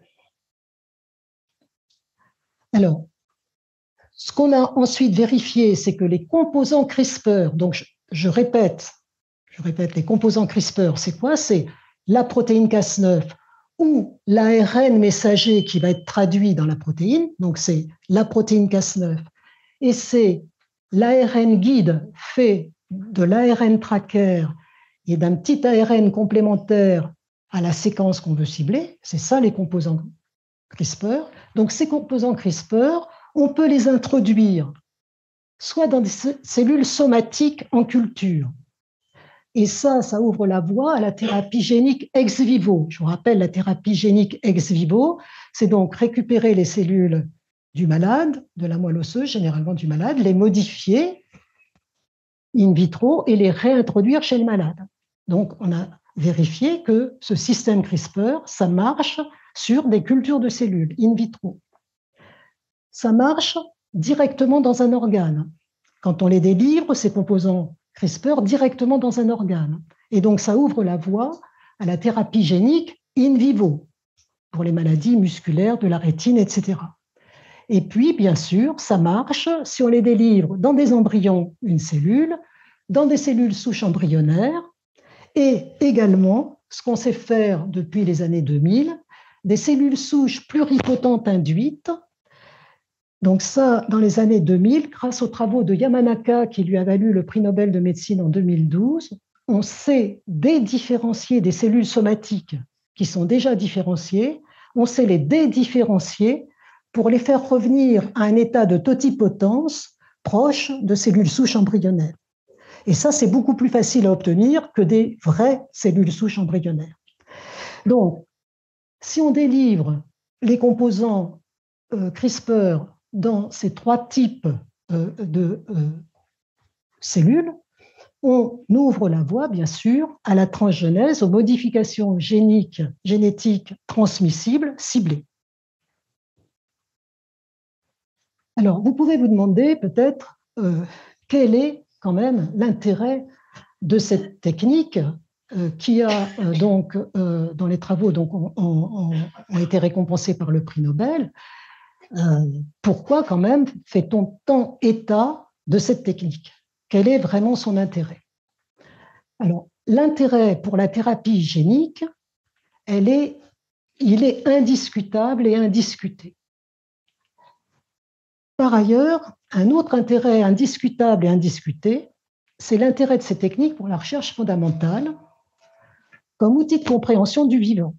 Alors, ce qu'on a ensuite vérifié, c'est que les composants CRISPR, donc je, je répète, je répète, les composants CRISPR, c'est quoi? C'est la protéine Cas neuf ou l'A R N messager qui va être traduit dans la protéine, donc c'est la protéine Cas neuf, et c'est l'A R N guide fait de l'A R N tracker et d'un petit A R N complémentaire à la séquence qu'on veut cibler, c'est ça les composants CRISPR. Donc ces composants CRISPR, on peut les introduire soit dans des cellules somatiques en culture. Et ça, ça ouvre la voie à la thérapie génique ex vivo. Je vous rappelle, la thérapie génique ex vivo, c'est donc récupérer les cellules du malade, de la moelle osseuse, généralement du malade, les modifier in vitro et les réintroduire chez le malade. Donc, on a vérifié que ce système CRISPR, ça marche sur des cultures de cellules in vitro. Ça marche directement dans un organe. Quand on les délivre, ces composants CRISPR, directement dans un organe. Et donc, ça ouvre la voie à la thérapie génique in vivo pour les maladies musculaires, de la rétine, et cetera. Et puis, bien sûr, ça marche si on les délivre dans des embryons, une cellule, dans des cellules souches embryonnaires, et également, ce qu'on sait faire depuis les années deux mille, des cellules souches pluripotentes induites. Donc ça, dans les années deux mille, grâce aux travaux de Yamanaka, qui lui a valu le prix Nobel de médecine en deux mille douze, on sait dédifférencier des cellules somatiques qui sont déjà différenciées, on sait les dédifférencier pour les faire revenir à un état de totipotence proche de cellules souches embryonnaires. Et ça, c'est beaucoup plus facile à obtenir que des vraies cellules souches embryonnaires. Donc, si on délivre les composants euh, CRISPR dans ces trois types euh, de euh, cellules, on ouvre la voie, bien sûr, à la transgenèse, aux modifications géniques, génétiques transmissibles ciblées. Alors, vous pouvez vous demander peut-être euh, quel est quand même l'intérêt de cette technique euh, qui a euh, donc, euh, dans les travaux, donc, ont, ont, ont été récompensés par le prix Nobel. Euh, pourquoi quand même fait-on tant état de cette technique? Quel est vraiment son intérêt? Alors, l'intérêt pour la thérapie génique, elle est, il est indiscutable et indiscuté. Par ailleurs, un autre intérêt indiscutable et indiscuté, c'est l'intérêt de ces techniques pour la recherche fondamentale comme outil de compréhension du vivant.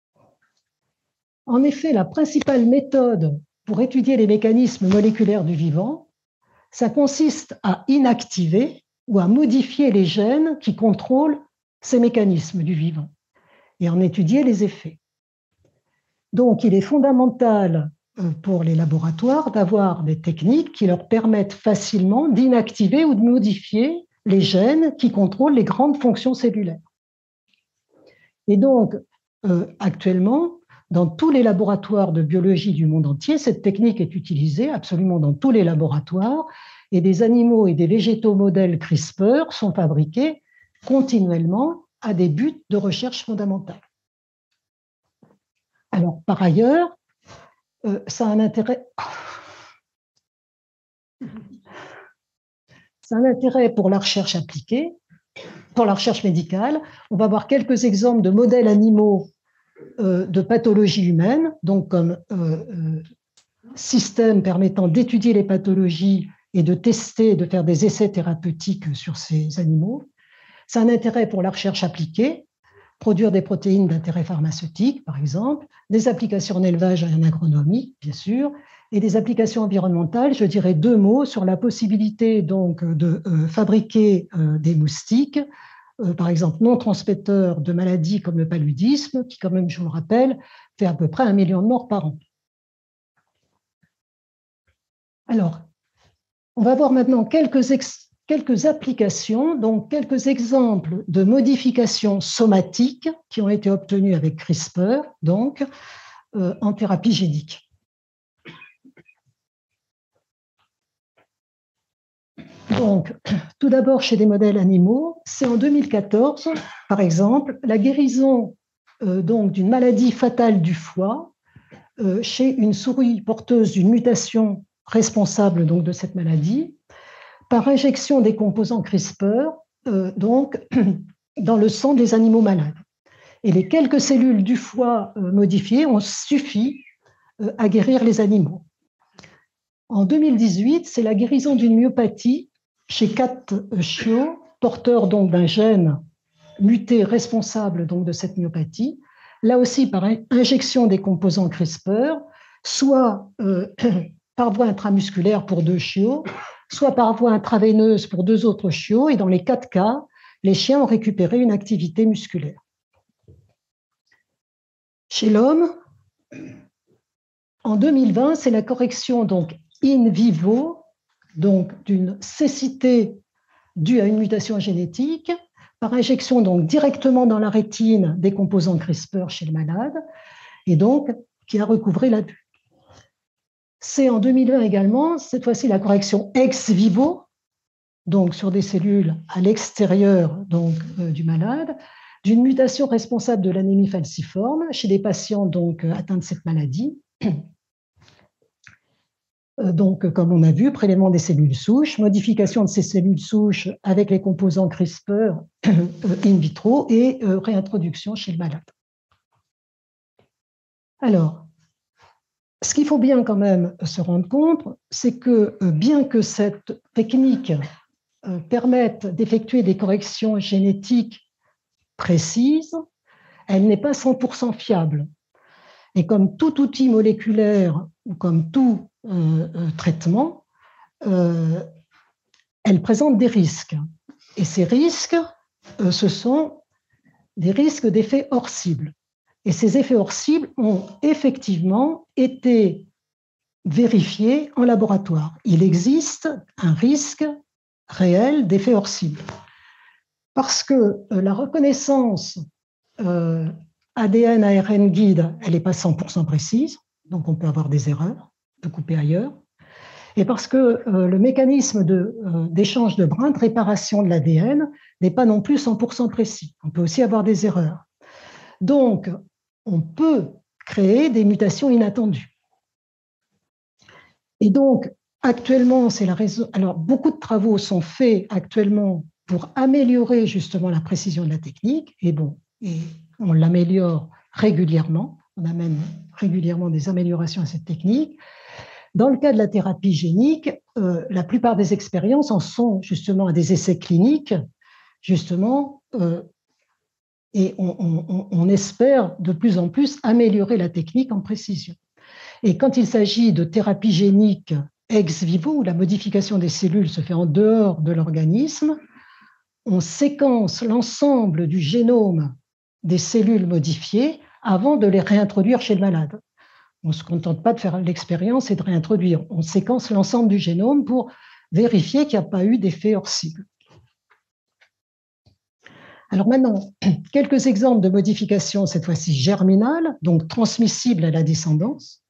En effet, la principale méthode pour étudier les mécanismes moléculaires du vivant, ça consiste à inactiver ou à modifier les gènes qui contrôlent ces mécanismes du vivant et en étudier les effets. Donc, il est fondamental pour les laboratoires d'avoir des techniques qui leur permettent facilement d'inactiver ou de modifier les gènes qui contrôlent les grandes fonctions cellulaires. Et donc, euh, actuellement, dans tous les laboratoires de biologie du monde entier, cette technique est utilisée absolument dans tous les laboratoires et des animaux et des végétaux modèles CRISPR sont fabriqués continuellement à des buts de recherche fondamentale. Alors, par ailleurs, euh, ça a un intérêt. Ça a un intérêt pour la recherche appliquée, pour la recherche médicale. On va voir quelques exemples de modèles animaux euh, de pathologie humaine, donc comme euh, euh, système permettant d'étudier les pathologies et de tester, de faire des essais thérapeutiques sur ces animaux. Ça a un intérêt pour la recherche appliquée, produire des protéines d'intérêt pharmaceutique, par exemple, des applications en élevage et en agronomie, bien sûr, et des applications environnementales. Je dirais deux mots sur la possibilité donc de euh, fabriquer euh, des moustiques, euh, par exemple non transmetteurs de maladies comme le paludisme, qui quand même, je vous le rappelle, fait à peu près un million de morts par an. Alors, on va voir maintenant quelques, ex quelques applications, donc quelques exemples de modifications somatiques qui ont été obtenues avec CRISPR, donc euh, en thérapie génique. Donc, tout d'abord chez des modèles animaux, c'est en deux mille quatorze, par exemple, la guérison euh, donc d'une maladie fatale du foie euh, chez une souris porteuse d'une mutation responsable donc de cette maladie, par injection des composants CRISPR euh, donc, dans le sang des animaux malades. Et les quelques cellules du foie euh, modifiées ont suffi euh, à guérir les animaux. En deux mille dix-huit, c'est la guérison d'une myopathie chez quatre chiots, porteurs donc d'un gène muté responsable donc de cette myopathie, là aussi par injection des composants CRISPR, soit euh, par voie intramusculaire pour deux chiots, soit par voie intraveineuse pour deux autres chiots, et dans les quatre cas, les chiens ont récupéré une activité musculaire. Chez l'homme, en deux mille vingt, c'est la correction donc in vivo, donc d'une cécité due à une mutation génétique, par injection donc directement dans la rétine des composants CRISPR chez le malade, et donc qui a recouvré la vue. C'est en deux mille vingt également, cette fois-ci la correction ex vivo, donc sur des cellules à l'extérieur donc euh, du malade, d'une mutation responsable de l'anémie falciforme chez des patients donc euh, atteints de cette maladie. Donc, comme on a vu, prélèvement des cellules souches, modification de ces cellules souches avec les composants CRISPR in vitro et réintroduction chez le malade. Alors, ce qu'il faut bien quand même se rendre compte, c'est que bien que cette technique permette d'effectuer des corrections génétiques précises, elle n'est pas cent pour cent fiable. Et comme tout outil moléculaire ou comme tout euh, euh, traitement, euh, elle présente des risques. Et ces risques, euh, ce sont des risques d'effets hors cible. Et ces effets hors cible ont effectivement été vérifiés en laboratoire. Il existe un risque réel d'effets hors cible. Parce que euh, la reconnaissance euh, A D N A R N guide, elle n'est pas cent pour cent précise, donc on peut avoir des erreurs, on peut couper ailleurs. Et parce que euh, le mécanisme de, euh, d'échange de brins, de réparation de l'A D N, n'est pas non plus cent pour cent précis. On peut aussi avoir des erreurs. Donc, on peut créer des mutations inattendues. Et donc, actuellement, c'est la raison. Alors, beaucoup de travaux sont faits actuellement pour améliorer justement la précision de la technique. Et bon, et on l'améliore régulièrement. On a même régulièrement des améliorations à cette technique. Dans le cas de la thérapie génique, euh, la plupart des expériences en sont justement à des essais cliniques, justement, euh, et on, on, on espère de plus en plus améliorer la technique en précision. Et quand il s'agit de thérapie génique ex vivo, où la modification des cellules se fait en dehors de l'organisme, on séquence l'ensemble du génome des cellules modifiées avant de les réintroduire chez le malade. On ne se contente pas de faire l'expérience et de réintroduire. On séquence l'ensemble du génome pour vérifier qu'il n'y a pas eu d'effet hors cible. Alors maintenant, quelques exemples de modifications, cette fois-ci germinales, donc transmissibles à la descendance.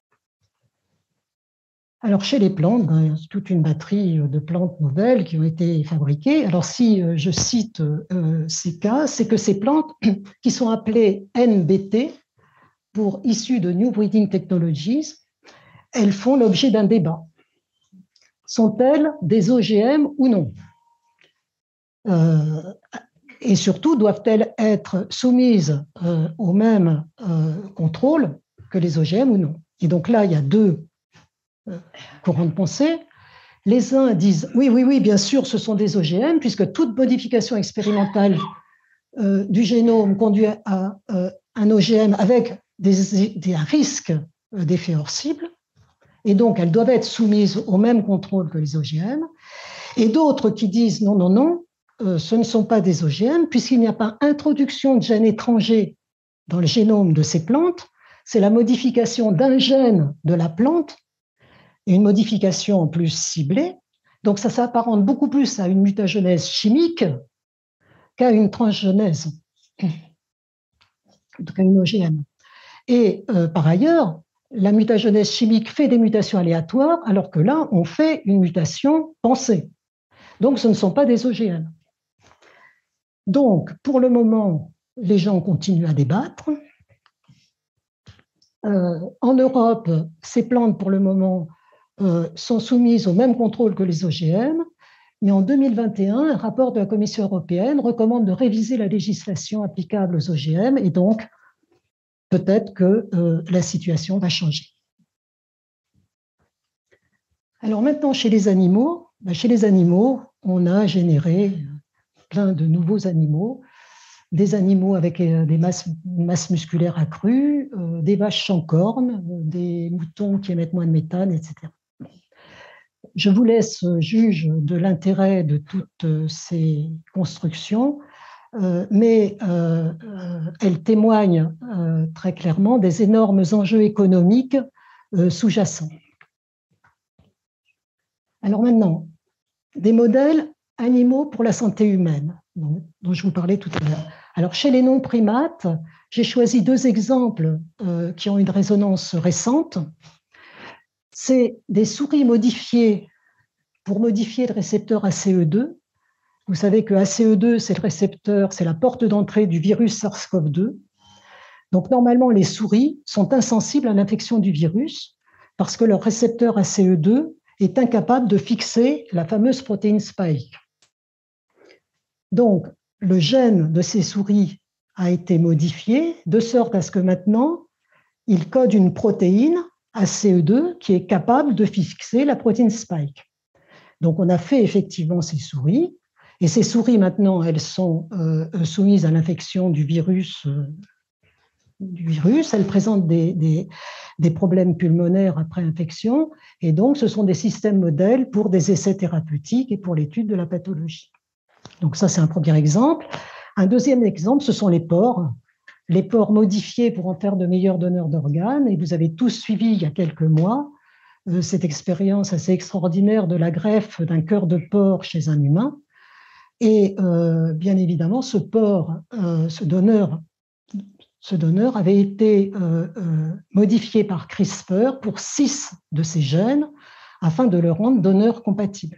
Alors chez les plantes, ben, il y a toute une batterie de plantes nouvelles qui ont été fabriquées. Alors si je cite euh, ces cas, c'est que ces plantes qui sont appelées N B T, pour issues de New Breeding Technologies, elles font l'objet d'un débat. Sont-elles des O G M ou non? euh, Et surtout, doivent-elles être soumises euh, au même euh, contrôle que les O G M ou non? Et donc là, il y a deux euh, courants de pensée. Les uns disent oui, oui, oui, bien sûr, ce sont des O G M, puisque toute modification expérimentale euh, du génome conduit à euh, un O G M avec des, des risques d'effets hors cible, et donc elles doivent être soumises au même contrôle que les O G M. Et d'autres qui disent non, non, non, euh, ce ne sont pas des O G M, puisqu'il n'y a pas introduction de gènes étrangers dans le génome de ces plantes, c'est la modification d'un gène de la plante, et une modification en plus ciblée. Donc ça s'apparente beaucoup plus à une mutagenèse chimique qu'à une transgenèse, qu'à une O G M. Et euh, par ailleurs, la mutagenèse chimique fait des mutations aléatoires, alors que là, on fait une mutation pensée. Donc ce ne sont pas des O G M. Donc, pour le moment, les gens continuent à débattre. Euh, en Europe, ces plantes, pour le moment, euh, sont soumises au même contrôle que les O G M, mais en deux mille vingt et un, un rapport de la Commission européenne recommande de réviser la législation applicable aux O G M, et donc peut-être que euh, la situation va changer. Alors maintenant, chez les animaux, ben, chez les animaux, on a généré plein de nouveaux animaux, des animaux avec des masses, masses musculaires accrues, euh, des vaches sans cornes, des moutons qui émettent moins de méthane, et cetera. Je vous laisse juge de l'intérêt de toutes ces constructions, euh, mais euh, euh, elles témoignent euh, très clairement des énormes enjeux économiques euh, sous-jacents. Alors maintenant, des modèles animaux pour la santé humaine, dont, dont je vous parlais tout à l'heure. Alors, chez les non-primates, j'ai choisi deux exemples euh, qui ont une résonance récente. C'est des souris modifiées pour modifier le récepteur A C E deux. Vous savez que A C E deux, c'est le récepteur, c'est la porte d'entrée du virus SARS CoV deux. Donc, normalement, les souris sont insensibles à l'infection du virus parce que leur récepteur A C E deux est incapable de fixer la fameuse protéine spike. Donc, le gène de ces souris a été modifié de sorte à ce que maintenant, il code une protéine A C E deux qui est capable de fixer la protéine spike. Donc, on a fait effectivement ces souris, et ces souris, maintenant, elles sont euh, soumises à l'infection du virus, euh, du virus. Elles présentent des, des, des problèmes pulmonaires après infection, et donc, ce sont des systèmes modèles pour des essais thérapeutiques et pour l'étude de la pathologie. Donc, ça, c'est un premier exemple. Un deuxième exemple, ce sont les porcs. Les porcs modifiés pour en faire de meilleurs donneurs d'organes, et vous avez tous suivi il y a quelques mois cette expérience assez extraordinaire de la greffe d'un cœur de porc chez un humain. Et euh, bien évidemment, ce porc, euh, ce, donneur, ce donneur avait été euh, euh, modifié par CRISPR pour six de ces gènes afin de le rendre donneur compatible.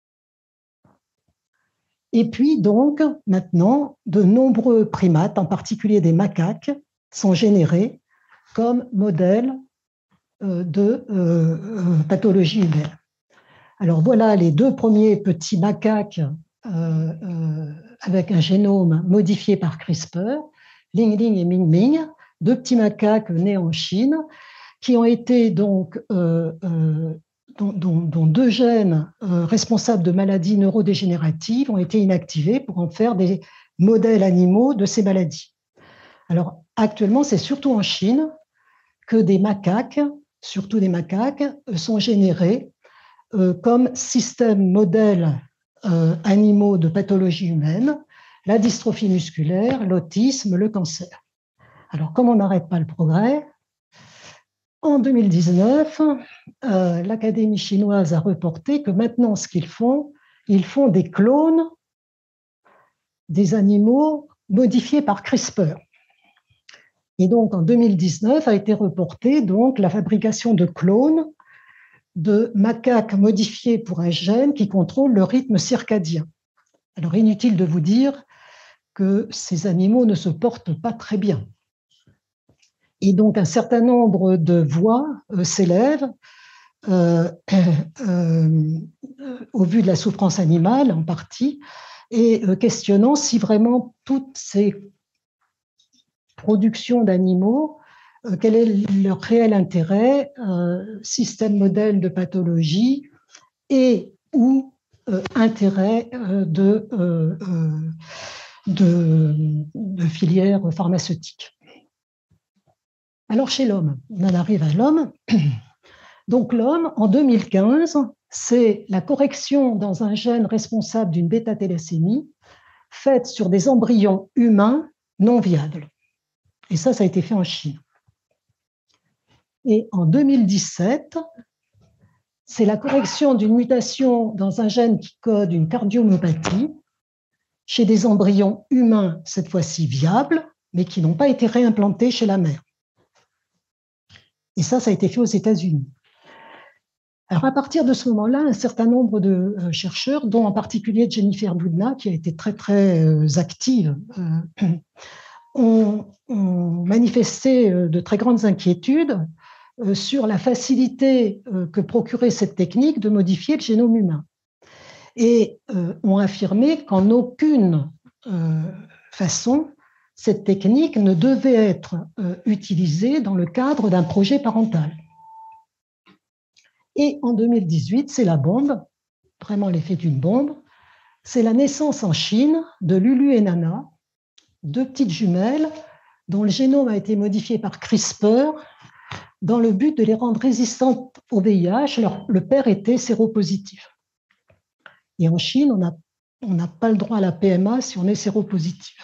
Et puis donc, maintenant, de nombreux primates, en particulier des macaques, sont générés comme modèles de euh, pathologie humaine. Alors voilà les deux premiers petits macaques euh, euh, avec un génome modifié par CRISPR, Ling Ling et Ming Ming, deux petits macaques nés en Chine, qui ont été donc, euh, euh, dont, dont, dont deux gènes euh, responsables de maladies neurodégénératives ont été inactivés pour en faire des modèles animaux de ces maladies. Alors actuellement, c'est surtout en Chine que des macaques surtout des macaques, sont générés euh, comme système modèle euh, animaux de pathologie humaine, la dystrophie musculaire, l'autisme, le cancer. Alors, comme on n'arrête pas le progrès, en deux mille dix-neuf, euh, l'Académie chinoise a reporté que maintenant, ce qu'ils font, ils font des clones des animaux modifiés par CRISPR. Et donc, en deux mille dix-neuf, a été reportée donc, la fabrication de clones de macaques modifiés pour un gène qui contrôle le rythme circadien. Alors, inutile de vous dire que ces animaux ne se portent pas très bien. Et donc, un certain nombre de voix euh, s'élèvent euh, euh, au vu de la souffrance animale en partie, et euh, questionnant si vraiment toutes ces productions d'animaux, euh, quel est leur réel intérêt, euh, système modèle de pathologie et ou euh, intérêt euh, de, euh, euh, de, de filières pharmaceutiques. Alors chez l'homme, on en arrive à l'homme. Donc l'homme, en deux mille quinze, c'est la correction dans un gène responsable d'une bêta-thalassémie faite sur des embryons humains non viables. Et ça, ça a été fait en Chine. Et en deux mille dix-sept, c'est la correction d'une mutation dans un gène qui code une cardiomyopathie chez des embryons humains, cette fois-ci viables, mais qui n'ont pas été réimplantés chez la mère. Et ça, ça a été fait aux États-Unis. Alors, à partir de ce moment-là, un certain nombre de euh, chercheurs, dont en particulier Jennifer Doudna, qui a été très, très euh, active, euh, ont, ont manifesté euh, de très grandes inquiétudes euh, sur la facilité euh, que procurait cette technique de modifier le génome humain. Et euh, ont affirmé qu'en aucune euh, façon, cette technique ne devait être euh, utilisée dans le cadre d'un projet parental. Et en deux mille dix-huit, c'est la bombe, vraiment l'effet d'une bombe. C'est la naissance en Chine de Lulu et Nana, deux petites jumelles dont le génome a été modifié par CRISPR dans le but de les rendre résistantes au V I H. Alors, le père était séropositif. Et en Chine, on n'a pas le droit à la P M A si on est séropositif.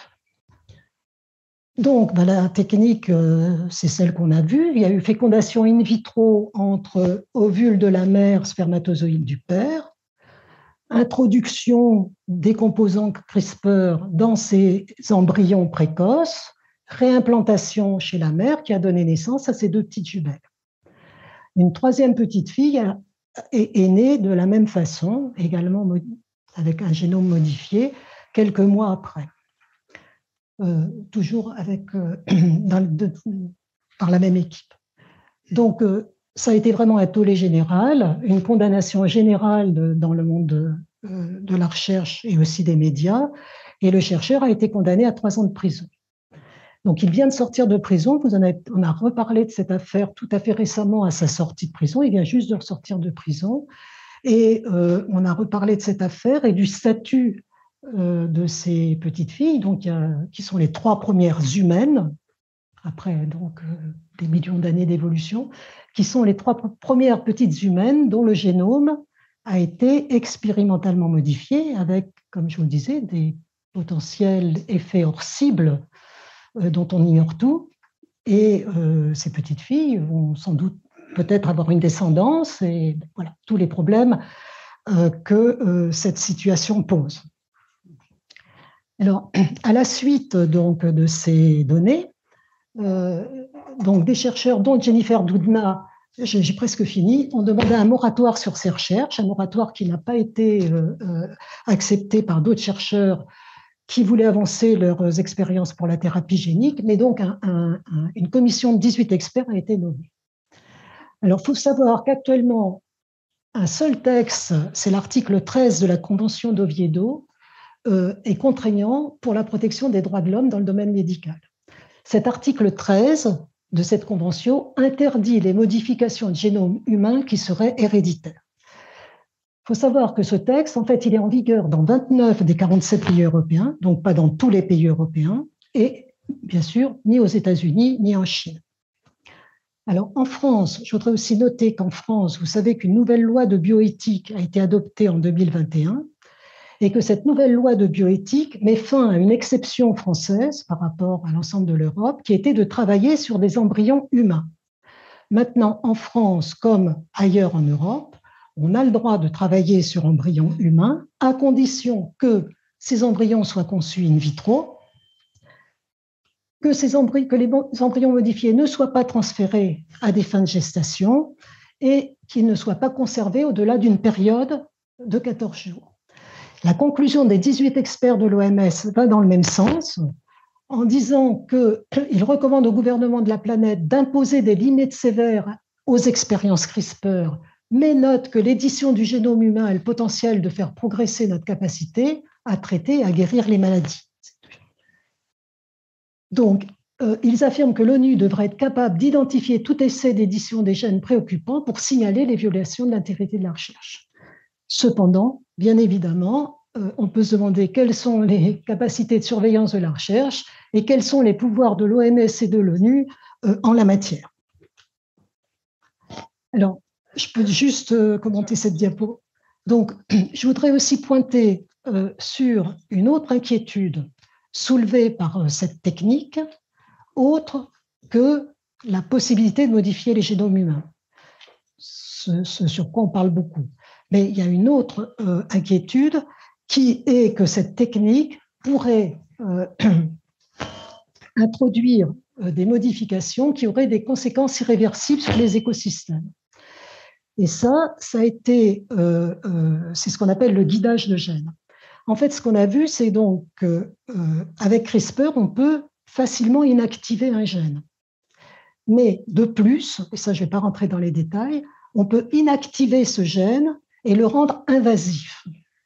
Donc, ben, la technique, euh, c'est celle qu'on a vue. Il y a eu fécondation in vitro entre ovules de la mère, spermatozoïdes du père, introduction des composants CRISPR dans ces embryons précoces, réimplantation chez la mère qui a donné naissance à ces deux petites jumelles. Une troisième petite fille a, est, est née de la même façon, également avec un génome modifié, quelques mois après. Euh, toujours avec, euh, dans, de, par la même équipe. Donc, euh, ça a été vraiment un tollé général, une condamnation générale de, dans le monde de, euh, de la recherche et aussi des médias, et le chercheur a été condamné à trois ans de prison. Donc, il vient de sortir de prison, vous en avez, on a reparlé de cette affaire tout à fait récemment à sa sortie de prison, il vient juste de ressortir de prison, et euh, on a reparlé de cette affaire et du statut de ces petites filles, donc, qui sont les trois premières humaines, après donc, des millions d'années d'évolution, qui sont les trois premières petites humaines dont le génome a été expérimentalement modifié avec, comme je vous le disais, des potentiels effets hors cible euh, dont on ignore tout. Et euh, ces petites filles vont sans doute peut-être avoir une descendance et voilà, tous les problèmes euh, que euh, cette situation pose. Alors, à la suite donc, de ces données, euh, donc des chercheurs, dont Jennifer Doudna, j'ai, j'ai presque fini, ont demandé un moratoire sur ces recherches, un moratoire qui n'a pas été euh, euh, accepté par d'autres chercheurs qui voulaient avancer leurs expériences pour la thérapie génique, mais donc un, un, un, une commission de dix-huit experts a été nommée. Alors, il faut savoir qu'actuellement, un seul texte, c'est l'article treize de la Convention d'Oviedo, Euh, est contraignant pour la protection des droits de l'homme dans le domaine médical. Cet article treize de cette convention interdit les modifications de génome humain qui seraient héréditaires. Il faut savoir que ce texte, en fait, il est en vigueur dans vingt-neuf des quarante-sept pays européens, donc pas dans tous les pays européens, et bien sûr, ni aux États-Unis, ni en Chine. Alors, en France, je voudrais aussi noter qu'en France, vous savez qu'une nouvelle loi de bioéthique a été adoptée en deux mille vingt et un, et que cette nouvelle loi de bioéthique met fin à une exception française par rapport à l'ensemble de l'Europe, qui était de travailler sur des embryons humains. Maintenant, en France, comme ailleurs en Europe, on a le droit de travailler sur embryons humains à condition que ces embryons soient conçus in vitro, que, ces embryons, que les embryons modifiés ne soient pas transférés à des fins de gestation et qu'ils ne soient pas conservés au-delà d'une période de quatorze jours. La conclusion des dix-huit experts de l'O M S va dans le même sens, en disant qu'ils recommandent au gouvernement de la planète d'imposer des limites sévères aux expériences CRISPR mais note que l'édition du génome humain a le potentiel de faire progresser notre capacité à traiter et à guérir les maladies. Donc, euh, ils affirment que l'ONU devrait être capable d'identifier tout essai d'édition des gènes préoccupants pour signaler les violations de l'intégrité de la recherche. Cependant, bien évidemment, euh, on peut se demander quelles sont les capacités de surveillance de la recherche et quels sont les pouvoirs de l'O M S et de l'ONU euh, en la matière. Alors, je peux juste euh, commenter cette diapo. Donc, je voudrais aussi pointer euh, sur une autre inquiétude soulevée par euh, cette technique, autre que la possibilité de modifier les génomes humains, ce, ce sur quoi on parle beaucoup. Mais il y a une autre euh, inquiétude qui est que cette technique pourrait euh, introduire euh, des modifications qui auraient des conséquences irréversibles sur les écosystèmes. Et ça, ça a été, euh, euh, c'est ce qu'on appelle le guidage de gènes. En fait, ce qu'on a vu, c'est donc qu'avec euh, CRISPR, on peut facilement inactiver un gène. Mais de plus, et ça je ne vais pas rentrer dans les détails, on peut inactiver ce gène et le rendre invasif.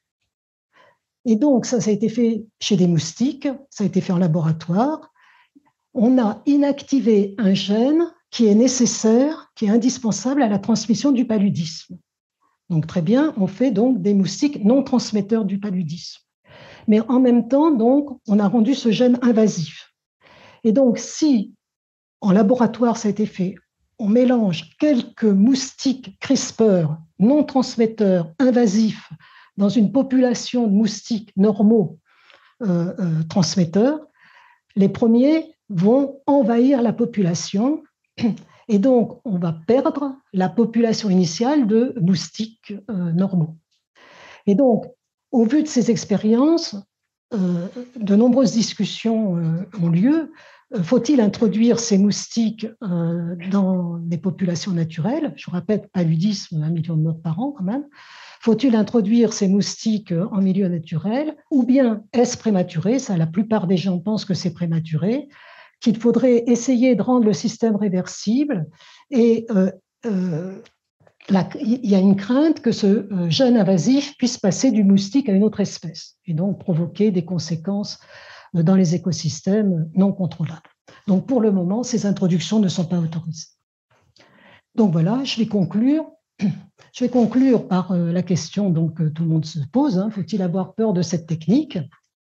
Et donc, ça, ça a été fait chez des moustiques, ça a été fait en laboratoire. On a inactivé un gène qui est nécessaire, qui est indispensable à la transmission du paludisme. Donc, très bien, on fait donc des moustiques non transmetteurs du paludisme. Mais en même temps, donc, on a rendu ce gène invasif. Et donc, si, en laboratoire, ça a été fait, on mélange quelques moustiques CRISPR non transmetteurs invasifs dans une population de moustiques normaux euh, euh, transmetteurs, les premiers vont envahir la population et donc on va perdre la population initiale de moustiques euh, normaux. Et donc, au vu de ces expériences, euh, de nombreuses discussions euh, ont lieu. Faut-il introduire ces moustiques euh, dans les populations naturelles? Je rappelle, paludisme, un million de morts par an quand même. Faut-il introduire ces moustiques en milieu naturel? Ou bien est-ce prématuré? Ça, la plupart des gens pensent que c'est prématuré, qu'il faudrait essayer de rendre le système réversible. Et euh, euh, la, il y a une crainte que ce euh, gène invasif puisse passer du moustique à une autre espèce et donc provoquer des conséquences dans les écosystèmes non contrôlables. Donc, pour le moment, ces introductions ne sont pas autorisées. Donc, voilà, je vais conclure. Je vais conclure par euh, la question donc, que tout le monde se pose. Hein, faut-il avoir peur de cette technique?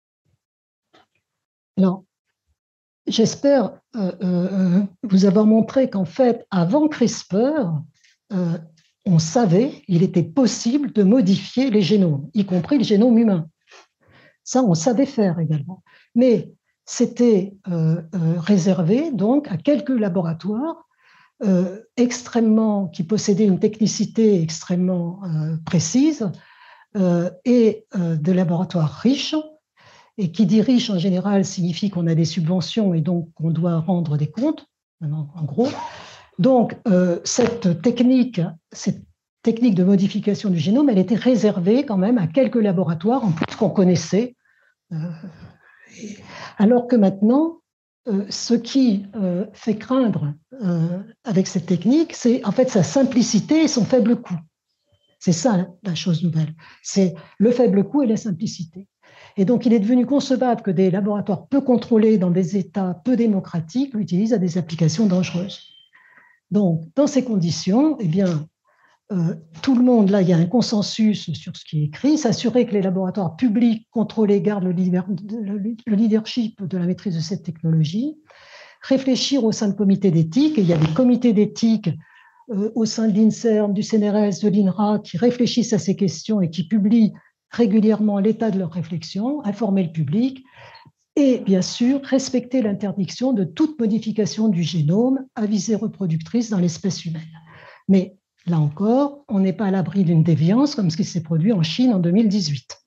Alors, j'espère euh, euh, vous avoir montré qu'en fait, avant CRISPR, euh, on savait qu'il était possible de modifier les génomes, y compris le génome humain. Ça, on savait faire également. Mais c'était euh, euh, réservé donc à quelques laboratoires euh, extrêmement, qui possédaient une technicité extrêmement euh, précise euh, et euh, de laboratoires riches. Et qui dit riche en général signifie qu'on a des subventions et donc qu'on doit rendre des comptes, en gros. Donc, euh, cette technique, cette technique de modification du génome, elle était réservée quand même à quelques laboratoires, en plus qu'on connaissait. Euh, alors que maintenant, euh, ce qui euh, fait craindre euh, avec cette technique, c'est en fait sa simplicité et son faible coût. C'est ça la chose nouvelle. C'est le faible coût et la simplicité. Et donc, il est devenu concevable que des laboratoires peu contrôlés dans des États peu démocratiques l'utilisent à des applications dangereuses. Donc, dans ces conditions, eh bien, euh, tout le monde, là, il y a un consensus sur ce qui est écrit, s'assurer que les laboratoires publics contrôlés gardent le, leader, le leadership de la maîtrise de cette technologie, réfléchir au sein de comités d'éthique, et il y a des comités d'éthique euh, au sein de l'INSERM, du C N R S, de l'INRA, qui réfléchissent à ces questions et qui publient régulièrement l'état de leur réflexion, informer le public et, bien sûr, respecter l'interdiction de toute modification du génome à visée reproductrice dans l'espèce humaine. Mais là encore, on n'est pas à l'abri d'une déviance comme ce qui s'est produit en Chine en deux mille dix-huit.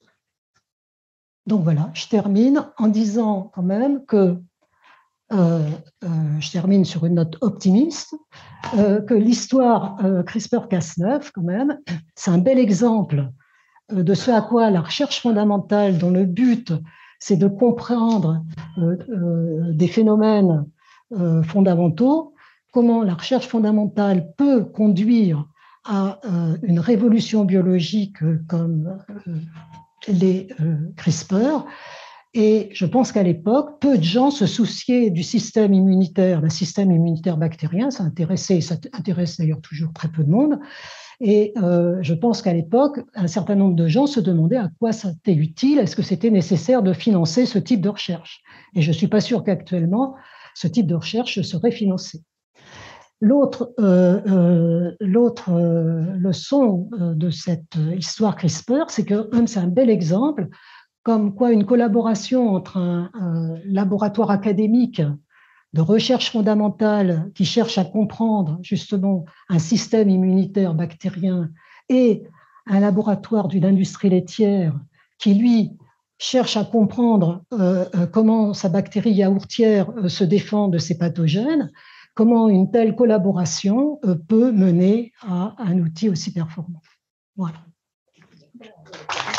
Donc voilà, je termine en disant quand même que euh, euh, je termine sur une note optimiste, euh, que l'histoire euh, CRISPR Cas neuf, quand même, c'est un bel exemple de ce à quoi la recherche fondamentale, dont le but, c'est de comprendre euh, euh, des phénomènes euh, fondamentaux, comment la recherche fondamentale peut conduire à euh, une révolution biologique comme euh, les euh, CRISPR. Et je pense qu'à l'époque, peu de gens se souciaient du système immunitaire, le système immunitaire bactérien. Ça intéressait, ça intéresse d'ailleurs toujours très peu de monde. Et euh, je pense qu'à l'époque, un certain nombre de gens se demandaient à quoi ça était utile, est-ce que c'était nécessaire de financer ce type de recherche. Et je ne suis pas sûre qu'actuellement, ce type de recherche serait financé. L'autre euh, euh, l'autre euh, leçon euh, de cette histoire CRISPR, c'est que c'est un bel exemple comme quoi une collaboration entre un, un laboratoire académique de recherche fondamentale qui cherche à comprendre justement un système immunitaire bactérien et un laboratoire d'une industrie laitière qui, lui, cherche à comprendre euh, comment sa bactérie yaourtière euh, se défend de ces pathogènes, comment une telle collaboration euh, peut mener à un outil aussi performant. Voilà.